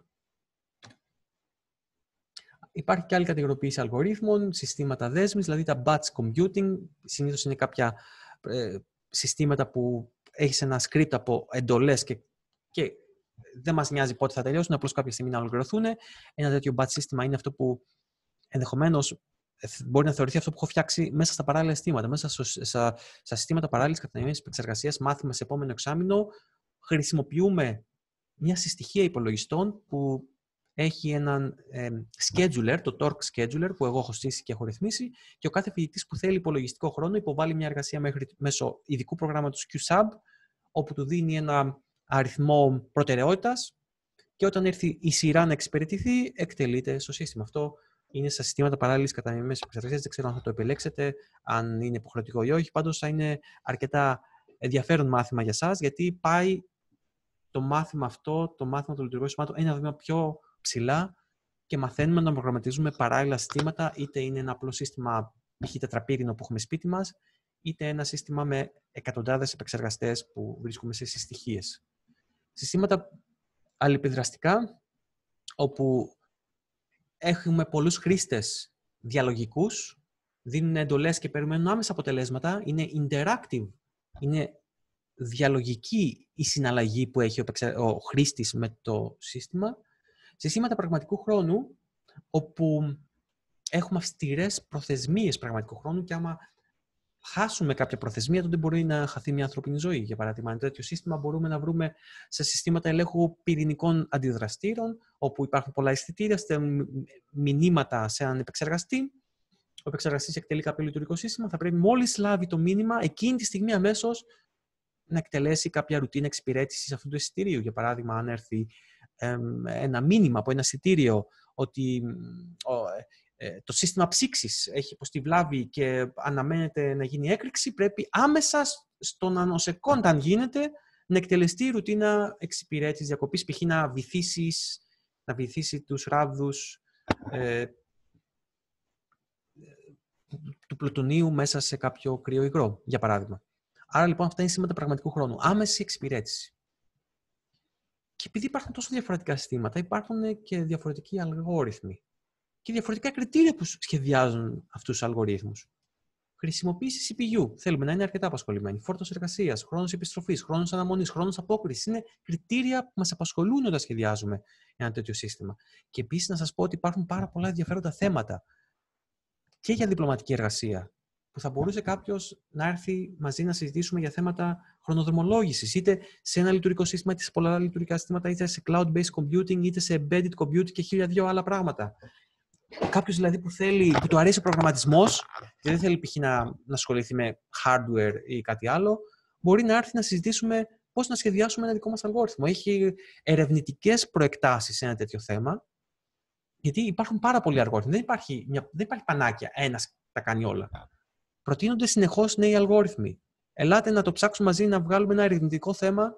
Υπάρχει και άλλη κατηγοριοποίηση αλγορίθμων, συστήματα δέσμης, δηλαδή τα batch computing. Συνήθως είναι κάποια ε, συστήματα που έχεις ένα script από εντολές και, και δεν μας νοιάζει πότε θα τελειώσουν, απλώς κάποια στιγμή να ολοκληρωθούν. Ένα τέτοιο batch σύστημα είναι αυτό που ενδεχομένως μπορεί να θεωρηθεί αυτό που έχω φτιάξει μέσα στα παράλληλα συστήματα. Μέσα στο, στα, στα συστήματα παράλληλης κατανομής επεξεργασίας, μάθημα σε επόμενο εξάμηνο, χρησιμοποιούμε μια συστοιχεία υπολογιστών που έχει έναν ε, scheduler, το torque scheduler, που εγώ έχω στήσει και έχω ρυθμίσει, και ο κάθε φοιτητής που θέλει υπολογιστικό χρόνο υποβάλλει μια εργασία μέχρι, μέσω ειδικού προγράμματος QSub, όπου του δίνει ένα αριθμό προτεραιότητας και όταν έρθει η σειρά να εξυπηρετηθεί, εκτελείται στο σύστημα. Αυτό είναι στα συστήματα παράλληλης κατανομής επεξεργασίας. Δεν ξέρω αν θα το επιλέξετε, αν είναι υποχρεωτικό ή όχι. Πάντως θα είναι αρκετά ενδιαφέρον μάθημα για σας, γιατί πάει το μάθημα αυτό, το μάθημα των λειτουργικών συστημάτων, ένα βήμα πιο ψηλά και μαθαίνουμε να προγραμματίζουμε παράλληλα συστήματα, είτε είναι ένα απλό σύστημα π.χ. τετραπύρινο που έχουμε σπίτι μας, είτε ένα σύστημα με εκατοντάδες επεξεργαστές που βρίσκουμε σε συστοιχίες. Συστήματα αλληλεπιδραστικά, όπου έχουμε πολλούς χρήστες διαλογικούς, δίνουν εντολές και περιμένουν άμεσα αποτελέσματα, είναι interactive, είναι διαλογική η συναλλαγή που έχει ο, ο χρήστης με το σύστημα. Συστήματα πραγματικού χρόνου, όπου έχουμε αυστηρές προθεσμίες πραγματικού χρόνου και άμα χάσουμε κάποια προθεσμία, τότε μπορεί να χαθεί μια ανθρώπινη ζωή. Για παράδειγμα, ένα τέτοιο σύστημα μπορούμε να βρούμε σε συστήματα ελέγχου πυρηνικών αντιδραστήρων, όπου υπάρχουν πολλά αισθητήρια, μηνύματα σε έναν επεξεργαστή. Ο επεξεργαστής εκτελεί κάποιο λειτουργικό σύστημα, θα πρέπει μόλις λάβει το μήνυμα, εκείνη τη στιγμή αμέσως να εκτελέσει κάποια ρουτίνα εξυπηρέτησης αυτού του εισιτηρίου. Για παράδειγμα, αν έρθει εμ, ένα μήνυμα από ένα εισιτήριο ότι ο, ε, το σύστημα ψήξης έχει υποστεί βλάβη και αναμένεται να γίνει έκρηξη, πρέπει άμεσα στο νανοσεκόντ, αν γίνεται, να εκτελεστεί η ρουτίνα εξυπηρέτησης διακοπής, π.χ. να βυθίσεις, να βυθίσει τους ράβδους ε, του πλουτονίου μέσα σε κάποιο κρύο υγρό, για παράδειγμα. Άρα λοιπόν αυτά είναι σήματα πραγματικού χρόνου. Άμεση εξυπηρέτηση. Και επειδή υπάρχουν τόσο διαφορετικά συστήματα, υπάρχουν και διαφορετικοί αλγόριθμοι και διαφορετικά κριτήρια που σχεδιάζουν αυτούς τους αλγορίθμους. Χρησιμοποίηση σι πι γιου. Θέλουμε να είναι αρκετά απασχολημένοι. Φόρτος εργασίας, χρόνος επιστροφής, χρόνος αναμονής, χρόνος απόκρισης. Είναι κριτήρια που μας απασχολούν όταν σχεδιάζουμε ένα τέτοιο σύστημα. Και επίσης να σας πω ότι υπάρχουν πάρα πολλά ενδιαφέροντα θέματα και για διπλωματική εργασία, που θα μπορούσε κάποιος να έρθει μαζί να συζητήσουμε για θέματα χρονοδρομολόγησης, είτε σε ένα λειτουργικό σύστημα, είτε σε πολλά λειτουργικά συστήματα, είτε σε cloud-based computing, είτε σε embedded computing και χίλια δυο άλλα πράγματα. Κάποιος δηλαδή που θέλει, που του αρέσει ο προγραμματισμός και δεν θέλει π.χ. να, να ασχοληθεί με hardware ή κάτι άλλο, μπορεί να έρθει να συζητήσουμε πώς να σχεδιάσουμε ένα δικό μας αλγόριθμο. Έχει ερευνητικές προεκτάσεις σε ένα τέτοιο θέμα, γιατί υπάρχουν πάρα πολλοί αλγόριθμοι. Δεν υπάρχει, μια, δεν υπάρχει πανάκια, ένας τα κάνει όλα. Προτείνονται συνεχώς νέοι αλγόριθμοι. Ελάτε να το ψάξουμε μαζί, να βγάλουμε ένα ερευνητικό θέμα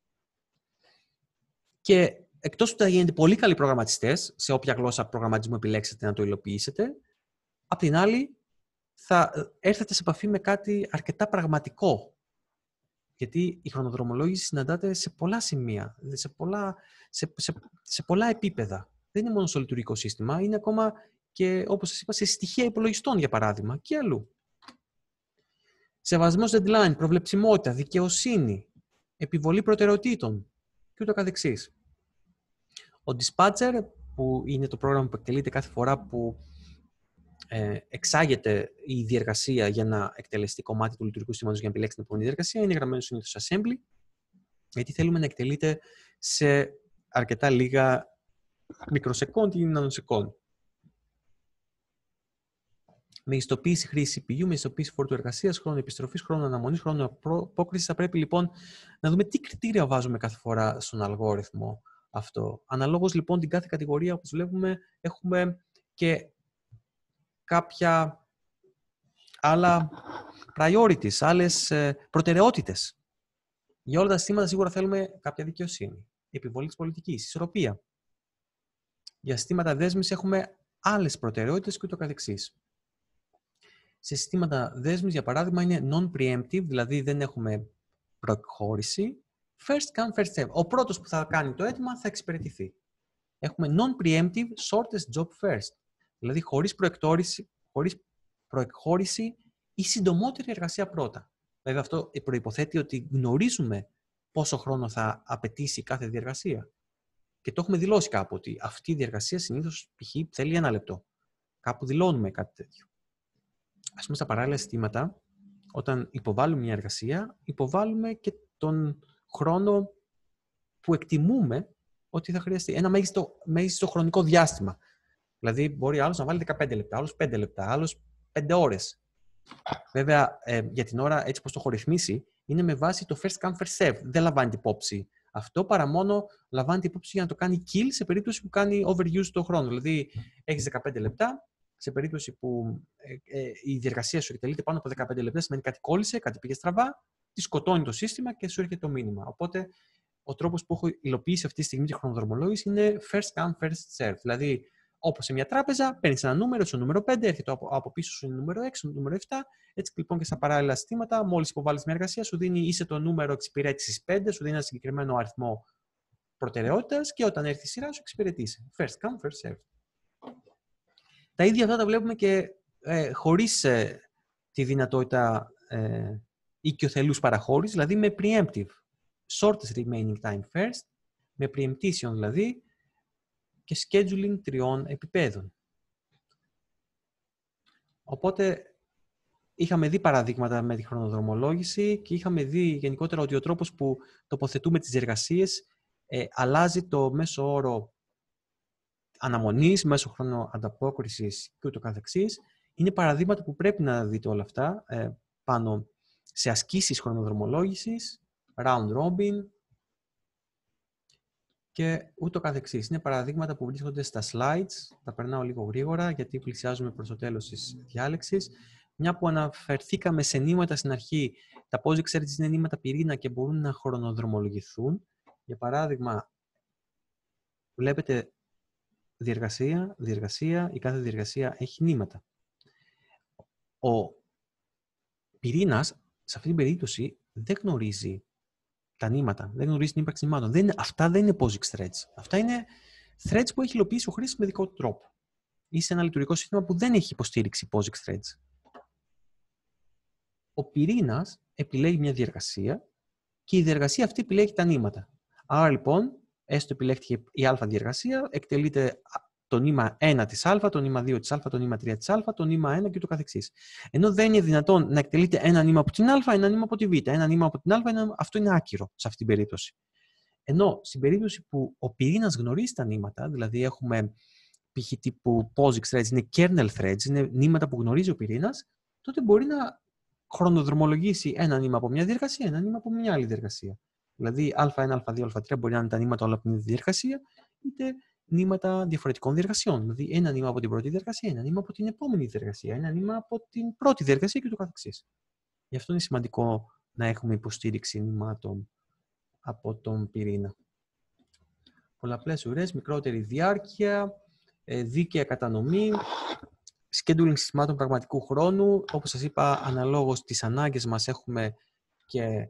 και εκτός που θα γίνετε πολύ καλοί προγραμματιστές, σε όποια γλώσσα προγραμματισμού επιλέξετε να το υλοποιήσετε, απ' την άλλη θα έρθετε σε επαφή με κάτι αρκετά πραγματικό. Γιατί η χρονοδρομολόγηση συναντάται σε πολλά σημεία, σε πολλά, σε, σε, σε πολλά επίπεδα. Δεν είναι μόνο στο λειτουργικό σύστημα, είναι ακόμα και, όπως σας είπα, σε στοιχεία υπολογιστών, για παράδειγμα, και αλλού. Σεβασμός deadline, προβλεψιμότητα, δικαιοσύνη, επιβολή προτεραιοτήτων και ούτω καθεξής. Ο dispatcher, που είναι το πρόγραμμα που εκτελείται κάθε φορά που ε, εξάγεται η διεργασία για να εκτελεστεί κομμάτι του λειτουργικού συστήματος για να επιλέξει την επόμενη διεργασία, είναι γραμμένο συνήθως σε assembly, γιατί θέλουμε να εκτελείται σε αρκετά λίγα μικροσεκόντ ή νανοσεκόντ. Μεγιστοποίηση χρήση σι πι γιου, μεγιστοποίηση φόρτου εργασίας, χρόνο επιστροφής, χρόνο αναμονής, χρόνο απόκρισης. Θα πρέπει λοιπόν να δούμε τι κριτήρια βάζουμε κάθε φορά στον αλγόριθμο αυτό. Αναλόγως λοιπόν την κάθε κατηγορία, όπως βλέπουμε, έχουμε και κάποια άλλα priorities, άλλες προτεραιότητες. Για όλα τα συστήματα σίγουρα θέλουμε κάποια δικαιοσύνη, επιβολή της πολιτικής, ισορροπία. Για συστήματα δέσμης έχουμε άλλες προτεραιότητες και ούτω καθεξής. Σε συστήματα δέσμης, για παράδειγμα, είναι non-preemptive, δηλαδή δεν έχουμε προεκχώρηση. First come, first serve. Ο πρώτος που θα κάνει το αίτημα θα εξυπηρετηθεί. Έχουμε non-preemptive, shortest job first. Δηλαδή χωρίς προεκτόρηση, χωρίς προεκχώρηση ή συντομότερη εργασία πρώτα. Βέβαια αυτό προϋποθέτει ότι γνωρίζουμε πόσο χρόνο θα απαιτήσει κάθε διεργασία. Και το έχουμε δηλώσει κάπου ότι αυτή η διεργασία συνήθως π.χ. θέλει ένα λεπτό. Κάπου δηλώνουμε κάτι τέτοιο. Ας πούμε στα παράλληλα συστήματα, όταν υποβάλλουμε μια εργασία, υποβάλλουμε και τον χρόνο που εκτιμούμε ότι θα χρειαστεί. Ένα μέγιστο, μέγιστο χρονικό διάστημα. Δηλαδή, μπορεί άλλος να βάλει δεκαπέντε λεπτά, άλλος πέντε λεπτά, άλλος πέντε ώρες. Βέβαια, ε, για την ώρα, έτσι όπως το έχω ρυθμίσει, είναι με βάση το first come, first serve. Δεν λαμβάνει την υπόψη αυτό, παρά μόνο λαμβάνει την υπόψη για να το κάνει kill σε περίπτωση που κάνει overuse το χρόνο. Δηλαδή, έχεις δεκαπέντε λεπτά, σε περίπτωση που ε, ε, η διεργασία σου εκτελείται πάνω από δεκαπέντε λεπτά, σημαίνει κάτι κόλλησε, κάτι πήγε στραβά, τη σκοτώνει το σύστημα και σου έρχεται το μήνυμα. Οπότε, ο τρόπος που έχω υλοποιήσει αυτή τη στιγμή τη χρονοδρομολόγηση είναι first come, first serve. Δηλαδή, όπως σε μια τράπεζα, παίρνεις ένα νούμερο, στο νούμερο πέντε, έρχεται από, από πίσω σου είναι νούμερο έξι, νούμερο επτά. Έτσι λοιπόν και στα παράλληλα συστήματα, μόλις υποβάλεις μια εργασία, σου δίνει είσαι το νούμερο εξυπηρέτησης πέντε, σου δίνει ένα συγκεκριμένο αριθμό προτεραιότητας και όταν έρθει η σειρά σου εξυπηρετήσει. First come, first serve. Τα ίδια αυτά τα βλέπουμε και ε, χωρίς ε, τη δυνατότητα ε, οικειοθελούς παραχώρησης, δηλαδή με preemptive. Shortest remaining time first, με preemption δηλαδή, και scheduling τριών επιπέδων. Οπότε είχαμε δει παραδείγματα με τη χρονοδρομολόγηση και είχαμε δει γενικότερα ότι ο τρόπος που τοποθετούμε τις διεργασίες ε, αλλάζει το μέσο όρο αναμονής, μέσο χρόνο ανταπόκρισης και ούτω καθεξής. Είναι παραδείγματα που πρέπει να δείτε όλα αυτά ε, πάνω σε ασκήσεις χρονοδρομολόγησης, round robin και ούτω καθεξής. Είναι παραδείγματα που βρίσκονται στα slides. Τα περνάω λίγο γρήγορα γιατί πλησιάζουμε προς το τέλος της διάλεξης. Μια που αναφερθήκαμε σε νήματα στην αρχή, τα POSIX threads είναι νήματα πυρήνα και μπορούν να χρονοδρομολογηθούν. Για παράδειγμα, βλέπετε διεργασία, διεργασία, η κάθε διεργασία έχει νήματα. Ο πυρήνας, σε αυτή την περίπτωση, δεν γνωρίζει τα νήματα, δεν γνωρίζει την ύπαρξη νημάτων. Δεν, αυτά δεν είναι POSIX threads. Αυτά είναι threads που έχει υλοποιήσει ο χρήστης με δικό του τρόπο. Ή σε ένα λειτουργικό σύστημα που δεν έχει υποστήριξη POSIX threads. Ο πυρήνας επιλέγει μια διεργασία και η διεργασία αυτή επιλέγει τα νήματα. Άρα λοιπόν, έστω επιλέχθηκε η α διεργασία, εκτελείται το νήμα ένα της α, το νήμα δύο της α, το νήμα τρία της α, το νήμα ένα και ούτω καθεξής. Ενώ δεν είναι δυνατόν να εκτελείται ένα νήμα από την α, ένα νήμα από τη β, ένα νήμα από την α, ένα... αυτό είναι άκυρο σε αυτή την περίπτωση. Ενώ στην περίπτωση που ο πυρήνας γνωρίζει τα νήματα, δηλαδή έχουμε π.χ. τύπου POSIX threads, είναι kernel threads, είναι νήματα που γνωρίζει ο πυρήνας, τότε μπορεί να χρονοδρομολογήσει ένα νήμα από μια διεργασία, ένα νήμα από μια άλλη διεργασία. Δηλαδή α1, α2, α3 μπορεί να είναι τα νήματα όλα από μια διεργασία, είτε νήματα διαφορετικών διεργασιών. Δηλαδή ένα νήμα από την πρώτη διεργασία, ένα νήμα από την επόμενη διεργασία, ένα νήμα από την πρώτη διεργασία και ούτω καθεξής. Γι' αυτό είναι σημαντικό να έχουμε υποστήριξη νημάτων από τον πυρήνα. Πολλαπλές ουρές, μικρότερη διάρκεια, δίκαια κατανομή, scheduling συστημάτων πραγματικού χρόνου. Όπως σας είπα, αναλόγως τις ανάγκες μας έχουμε και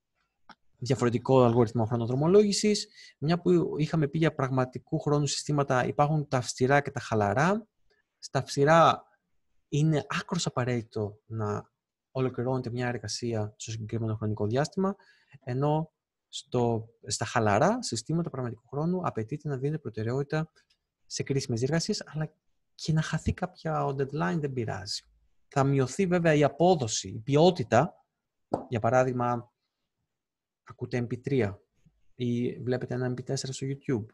διαφορετικό αλγόριθμο χρονοδρομολόγησης. Μια που είχαμε πει για πραγματικού χρόνου συστήματα, υπάρχουν τα αυστηρά και τα χαλαρά. Στα αυστηρά είναι άκρως απαραίτητο να ολοκληρώνεται μια εργασία στο συγκεκριμένο χρονικό διάστημα, ενώ στο, στα χαλαρά συστήματα πραγματικού χρόνου απαιτείται να δίνεται προτεραιότητα σε κρίσιμες διεργασίες, αλλά και να χαθεί κάποια ο deadline δεν πειράζει. Θα μειωθεί βέβαια η απόδοση, η ποιότητα. Για παράδειγμα, ακούτε εμ πι θρι ή βλέπετε ένα εμ πι φορ στο YouTube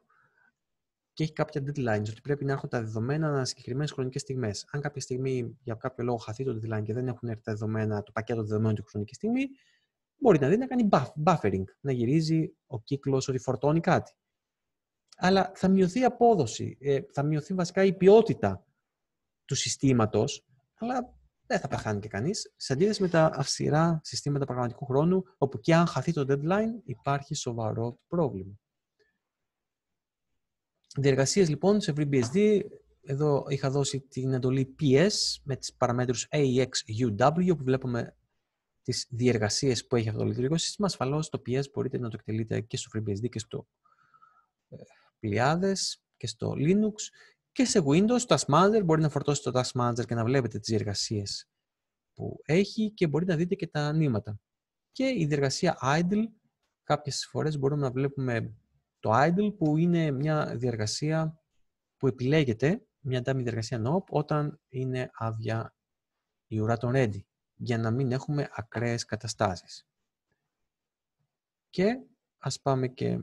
και έχει κάποια deadlines ότι πρέπει να έχουν τα δεδομένα σε συγκεκριμένες χρονικές στιγμές. Αν κάποια στιγμή για κάποιο λόγο χαθεί το deadline και δεν έχουν έρθει τα δεδομένα, το πακέτο δεδομένων τη χρονική στιγμή, μπορεί να δει να κάνει buff, buffering, να γυρίζει ο κύκλος ότι φορτώνει κάτι. Αλλά θα μειωθεί η απόδοση, ε, θα μειωθεί βασικά η ποιότητα του συστήματος, αλλά δεν θα πεθάνει και κανείς, σε αντίθεση με τα αυστηρά συστήματα πραγματικού χρόνου, όπου και αν χαθεί το deadline υπάρχει σοβαρό πρόβλημα. Διεργασίες λοιπόν σε FreeBSD, εδώ είχα δώσει την εντολή πι ες με τις παραμέτρους έι ι εξ γιου ντάμπλιου, που βλέπουμε τις διεργασίες που έχει αυτό το λειτουργικό σύστημα. Ασφαλώς το πι ες μπορείτε να το εκτελείτε και στο FreeBSD και στο Πλιάδες και στο Linux. Και σε Windows, το Task Manager, μπορεί να φορτώσετε το Task Manager και να βλέπετε τις διεργασίες που έχει και μπορείτε να δείτε και τα νήματα. Και η διεργασία idle, κάποιες φορές μπορούμε να βλέπουμε το idle, που είναι μια διεργασία που επιλέγεται, μια dummy διεργασία nop, όταν είναι άδεια η ουρά των ready, για να μην έχουμε ακραίες καταστάσεις. Και ας πάμε και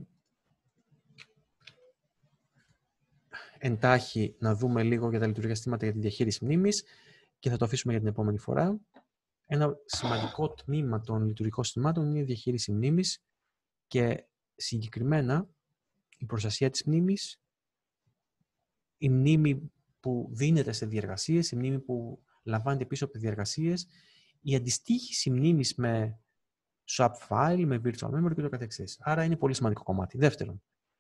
εντάχει να δούμε λίγο για τα λειτουργικά συστήματα για τη διαχείριση μνήμης και θα το αφήσουμε για την επόμενη φορά. Ένα σημαντικό τμήμα των λειτουργικών συστημάτων είναι η διαχείριση μνήμης και συγκεκριμένα η προστασία της μνήμης, η μνήμη που δίνεται σε διεργασίες, η μνήμη που λαμβάνεται πίσω από τις διεργασίες, η αντιστοίχηση μνήμης με swap file, με virtual memory και το καθεξής. Άρα είναι πολύ σημαντικό κομμάτι. Δεύτερον,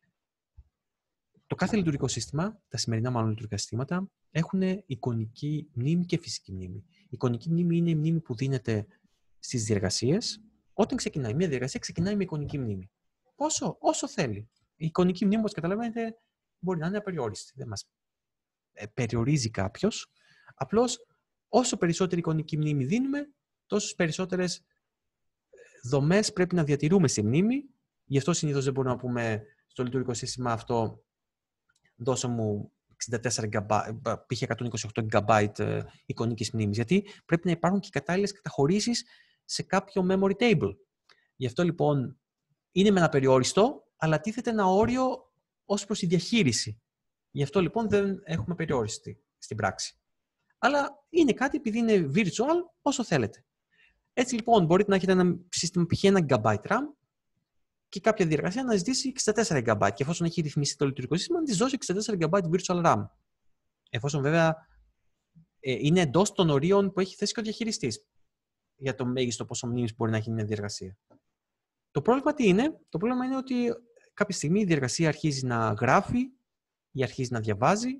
το κάθε λειτουργικό σύστημα, τα σημερινά μάλλον λειτουργικά συστήματα, έχουν εικονική μνήμη και φυσική μνήμη. Η εικονική μνήμη είναι η μνήμη που δίνεται στις διεργασίες. Όταν ξεκινάει μια διεργασία, ξεκινάει με εικονική μνήμη. Όσο, όσο θέλει. Η εικονική μνήμη, όπως καταλαβαίνετε, μπορεί να είναι απεριόριστη. Δεν μας περιορίζει κάποιος. Απλώς, όσο περισσότερη εικονική μνήμη δίνουμε, τόσο περισσότερες δομές πρέπει να διατηρούμε στη μνήμη. Γι' αυτό συνήθως δεν μπορούμε να πούμε στο λειτουργικό σύστημα αυτό, δώσε μου εξήντα τέσσερα τζι μπάιτ, π.χ. εκατόν είκοσι οκτώ τζι μπάιτ εικονικής μνήμης. Γιατί πρέπει να υπάρχουν και κατάλληλες καταχωρήσεις σε κάποιο memory table. Γι' αυτό λοιπόν είναι με ένα περιόριστο, αλλά τίθεται ένα όριο ως προς τη διαχείριση. Γι' αυτό λοιπόν δεν έχουμε περιόριστη στην πράξη. Αλλά είναι κάτι επειδή είναι virtual όσο θέλετε. Έτσι λοιπόν μπορείτε να έχετε ένα σύστημα π.χ. ένα τζι μπάιτ RAM και κάποια διεργασία να ζητήσει εξήντα τέσσερα γιγαμπάιτ. Και εφόσον έχει ρυθμίσει το λειτουργικό σύστημα, να τη δώσει εξήντα τέσσερα γιγαμπάιτ virtual RAM. Εφόσον βέβαια ε, είναι εντός των ορίων που έχει θέσει και ο διαχειριστής για το μέγιστο πόσο μνήμης μπορεί να έχει μια διεργασία. Το πρόβλημα τι είναι? Το πρόβλημα είναι ότι κάποια στιγμή η διεργασία αρχίζει να γράφει ή αρχίζει να διαβάζει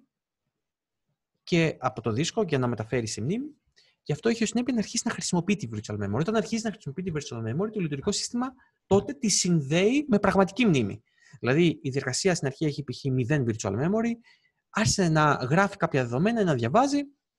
και από το δίσκο για να μεταφέρει σε μνήμη. Και αυτό έχει ως συνέπεια να αρχίσει να χρησιμοποιεί τη virtual memory. Όταν αρχίζει να χρησιμοποιεί τη virtual memory, το λειτουργικό σύστημα τότε τη συνδέει με πραγματική μνήμη. Δηλαδή, η διεργασία στην αρχή έχει π.χ. μηδέν virtual memory, άρχισε να γράφει κάποια δεδομένα, να διαβάζει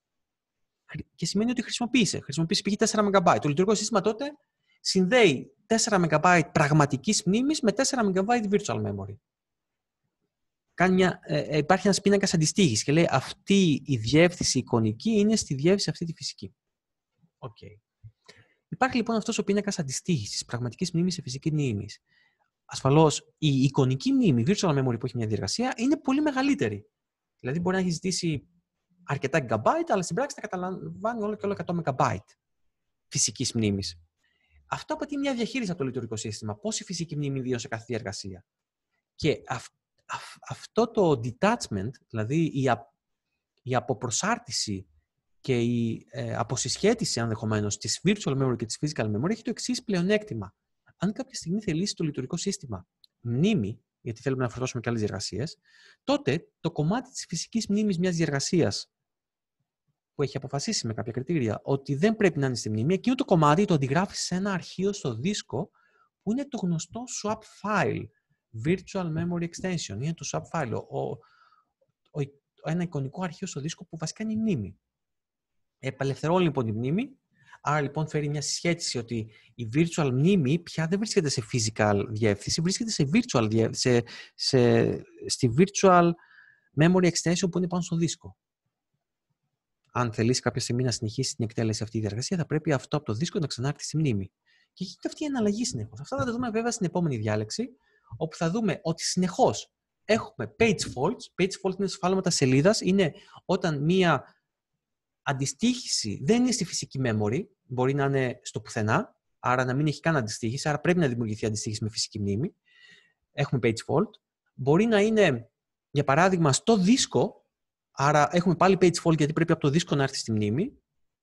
και σημαίνει ότι χρησιμοποίησε. Χρησιμοποίησε π.χ. τέσσερα μεγαμπάιτ. Το λειτουργικό σύστημα τότε συνδέει τέσσερα μεγαμπάιτ πραγματικής μνήμης με τέσσερα μεγαμπάιτ virtual memory. Κάνει μια, ε, υπάρχει ένας πίνακας αντιστοίχησης και λέει αυτή η διεύθυνση εικονική είναι στη διεύθυνση αυτή τη φυσική. Okay. Υπάρχει λοιπόν αυτός ο πίνακας αντιστοίχησης πραγματικής μνήμης σε φυσική μνήμη. Ασφαλώς η εικονική μνήμη, η virtual memory που έχει μια διεργασία, είναι πολύ μεγαλύτερη. Δηλαδή μπορεί να έχει ζητήσει αρκετά gigabyte, αλλά στην πράξη τα καταλαμβάνει όλο και όλο εκατό μεγαμπάιτ φυσικής μνήμης. Αυτό απαιτεί μια διαχείριση από το λειτουργικό σύστημα. Πόση φυσική μνήμη δίνω σε κάθε διεργασία. Και αυ, αυ, αυτό το detachment, δηλαδή η, α, η αποπροσάρτηση και η ε, αποσυσχέτιση ενδεχομένως της virtual memory και της physical memory έχει το εξής πλεονέκτημα. Αν κάποια στιγμή θελήσει το λειτουργικό σύστημα μνήμη, γιατί θέλουμε να φορτώσουμε και άλλες διεργασίες, τότε το κομμάτι της φυσικής μνήμης μιας διεργασίας που έχει αποφασίσει με κάποια κριτήρια ότι δεν πρέπει να είναι στη μνήμη, εκείνο το κομμάτι το αντιγράφει σε ένα αρχείο στο δίσκο που είναι το γνωστό swap file, virtual memory extension. Είναι το swap file, ο, ο, ο, ένα εικονικό αρχείο στο δίσκο που βασικά είναι η μνήμη. Επαλευθερώνει λοιπόν τη μνήμη, άρα λοιπόν φέρει μια συσχέτιση ότι η virtual μνήμη πια δεν βρίσκεται σε physical διεύθυνση, βρίσκεται σε virtual, σε, σε, στη virtual memory extension που είναι πάνω στο δίσκο. Αν θελήσει κάποια στιγμή να συνεχίσει την εκτέλεση αυτή η διεργασία, θα πρέπει αυτό από το δίσκο να ξανάρθει στη μνήμη. Και γίνεται αυτή η εναλλαγή συνεχώς. Αυτά θα τα δούμε βέβαια στην επόμενη διάλεξη, όπου θα δούμε ότι συνεχώς έχουμε page faults. Page fault είναι σφάλματα σελίδας. Είναι όταν μία αντιστοίχηση δεν είναι στη φυσική memory, μπορεί να είναι στο πουθενά, άρα να μην έχει καν αντιστοίχηση, άρα πρέπει να δημιουργηθεί αντιστοίχηση με φυσική μνήμη. Έχουμε page fault. Μπορεί να είναι, για παράδειγμα, στο δίσκο. Άρα έχουμε πάλι page fault γιατί πρέπει από το δίσκο να έρθει στη μνήμη.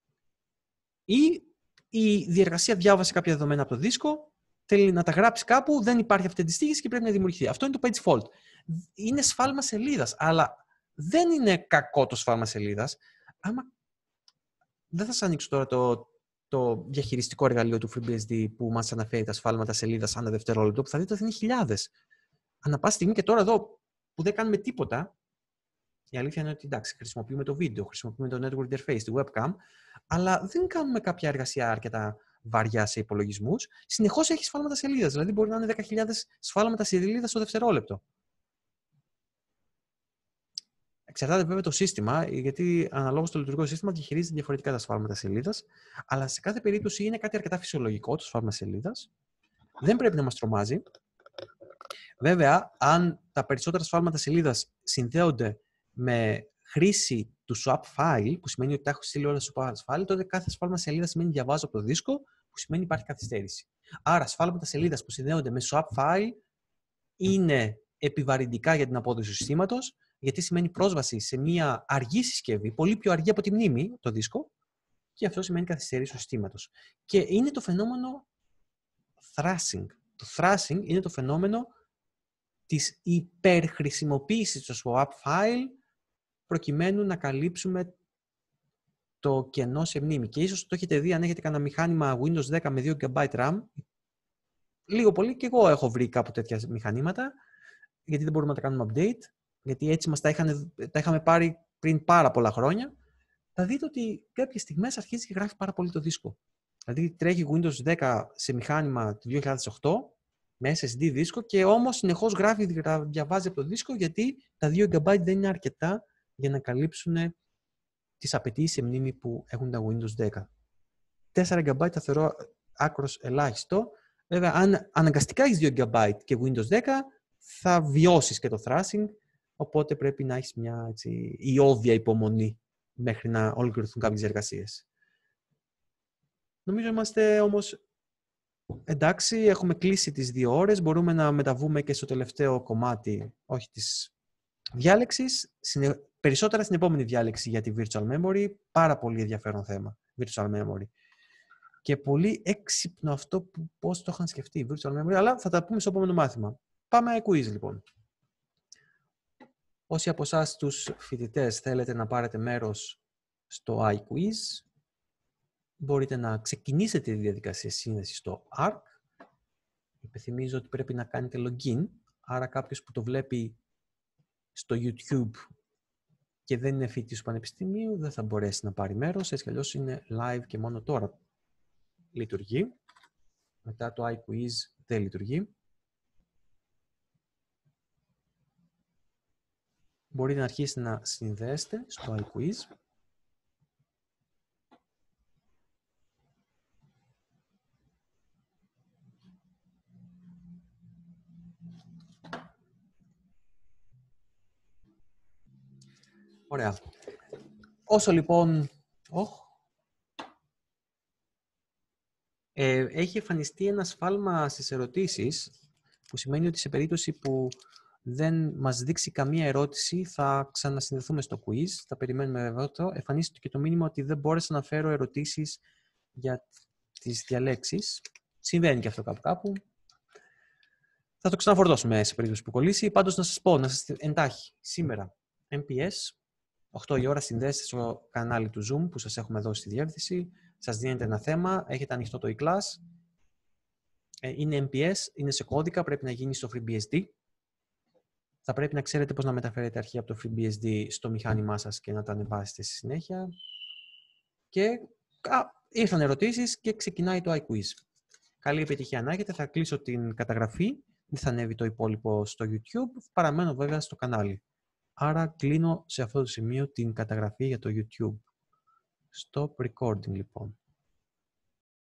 Ή η διεργασία διάβασε κάποια δεδομένα από το δίσκο, θέλει να τα γράψει κάπου, δεν υπάρχει αυτή η αντιστοίχηση και πρέπει να δημιουργηθεί. Αυτό είναι το page fault. Είναι σφάλμα σελίδας, αλλά δεν είναι κακό το σφάλμα σελίδας. Άμα... Δεν θα σας ανοίξω τώρα το, το διαχειριστικό εργαλείο του FreeBSD που μας αναφέρει τα σφάλματα σελίδας ανά δευτερόλεπτο, που θα δείτε ότι είναι χιλιάδες. Ανά πάση στιγμή και τώρα εδώ που δεν κάνουμε τίποτα. Η αλήθεια είναι ότι εντάξει, χρησιμοποιούμε το βίντεο, χρησιμοποιούμε το network interface, τη webcam, αλλά δεν κάνουμε κάποια εργασία αρκετά βαριά σε υπολογισμούς. Συνεχώς έχει σφάλματα σελίδας, δηλαδή μπορεί να είναι δέκα χιλιάδες σφάλματα σελίδας το δευτερόλεπτο. Εξαρτάται βέβαια το σύστημα, γιατί αναλόγως το λειτουργικό σύστημα διαχειρίζεται διαφορετικά τα σφάλματα σελίδας, αλλά σε κάθε περίπτωση είναι κάτι αρκετά φυσιολογικό το σφάλμα σελίδας. Δεν πρέπει να μας τρομάζει. Βέβαια, αν τα περισσότερα σφάλματα σελίδας συνδέονται με χρήση του swap file, που σημαίνει ότι τα έχω στείλει όλα στο swap file, τότε κάθε σφάλμα σελίδα σημαίνει διαβάζω από το δίσκο, που σημαίνει υπάρχει καθυστέρηση. Άρα, σφάλματα σελίδα που συνδέονται με swap file είναι επιβαρυντικά για την απόδοση του συστήματος, γιατί σημαίνει πρόσβαση σε μια αργή συσκευή, πολύ πιο αργή από τη μνήμη, το δίσκο, και αυτό σημαίνει καθυστέρηση του συστήματος. Και είναι το φαινόμενο thrashing. Το thrashing είναι το φαινόμενο της υπερχρησιμοποίησης του swap file προκειμένου να καλύψουμε το κενό σε μνήμη. Και ίσως το έχετε δει αν έχετε κανένα μηχάνημα Windows δέκα με δύο τζι μπι RAM. Λίγο πολύ και εγώ έχω βρει κάπου τέτοια μηχανήματα, γιατί δεν μπορούμε να τα κάνουμε update, γιατί έτσι μας τα, είχαν, τα είχαμε πάρει πριν πάρα πολλά χρόνια. Θα δείτε ότι κάποιες στιγμές αρχίζει και γράφει πάρα πολύ το δίσκο. Δηλαδή τρέχει Windows δέκα σε μηχάνημα του δύο χιλιάδες οκτώ, με ες ες ντι δίσκο, και όμως συνεχώς γράφει, διαβάζει από το δίσκο, γιατί τα δύο τζι μπι δεν είναι αρκετά για να καλύψουν τις απαιτήσεις σε μνήμη που έχουν τα Windows δέκα. τέσσερα τζι μπι θα θεωρώ άκρος ελάχιστο. Βέβαια, αν αναγκαστικά έχεις δύο τζι μπι και Windows δέκα, θα βιώσεις και το thrashing, οπότε πρέπει να έχεις μια έτσι, ιόβια υπομονή μέχρι να ολοκληρωθούν κάποιες εργασίες. Νομίζω είμαστε όμως Εντάξει, έχουμε κλείσει τις δύο ώρες. Μπορούμε να μεταβούμε και στο τελευταίο κομμάτι, όχι της διάλεξης. Περισσότερα στην επόμενη διάλεξη για τη Virtual Memory. Πάρα πολύ ενδιαφέρον θέμα, Virtual Memory. Και πολύ έξυπνο αυτό που πώς το είχαν σκεφτεί η Virtual Memory, αλλά θα τα πούμε στο επόμενο μάθημα. Πάμε quiz λοιπόν. Όσοι από εσάς τους φοιτητές θέλετε να πάρετε μέρος στο iQuiz, μπορείτε να ξεκινήσετε τη διαδικασία σύνδεσης στο αρκ. Υπενθυμίζω ότι πρέπει να κάνετε login, άρα κάποιος που το βλέπει στο YouTube και δεν είναι φοιτητής του Πανεπιστημίου δεν θα μπορέσει να πάρει μέρος, έτσι κι αλλιώς είναι live και μόνο τώρα λειτουργεί. Μετά το iQuiz δεν λειτουργεί. Μπορείτε να αρχίσετε να συνδέεστε στο iQuiz. Ωραία. Όσο λοιπόν... Oh, ε, έχει εμφανιστεί ένα σφάλμα στις ερωτήσεις, που σημαίνει ότι σε περίπτωση που δεν μας δείξει καμία ερώτηση, θα ξανασυνδεθούμε στο quiz. Θα περιμένουμε βέβαια το. Εμφανίστηκε και το μήνυμα ότι δεν μπόρεσα να φέρω ερωτήσεις για τις διαλέξεις. Συμβαίνει και αυτό κάπου κάπου. Θα το ξαναφορτώσουμε σε περίπτωση που κολλήσει. Πάντως να σας πω, να σας εντάχει. Σήμερα, εμ πι ες, οκτώ η ώρα, συνδέστε στο κανάλι του Zoom που σας έχουμε δώσει τη διεύθυνση. Σας δίνετε ένα θέμα, έχετε ανοιχτό το e-class. Είναι εμ πι ες, είναι σε κώδικα, πρέπει να γίνει στο FreeBSD. Θα πρέπει να ξέρετε πώς να μεταφέρετε αρχεία από το FreeBSD στο μηχάνημά σας και να τα ανεβάσετε στη συνέχεια. Και α, ήρθαν ερωτήσεις και ξεκινάει το iQuiz. Καλή επιτυχία να έχετε. Θα κλείσω την καταγραφή. Δεν θα ανέβει το υπόλοιπο στο YouTube. Παραμένω βέβαια στο κανάλι. Άρα κλείνω σε αυτό το σημείο την καταγραφή για το YouTube. Stop recording λοιπόν.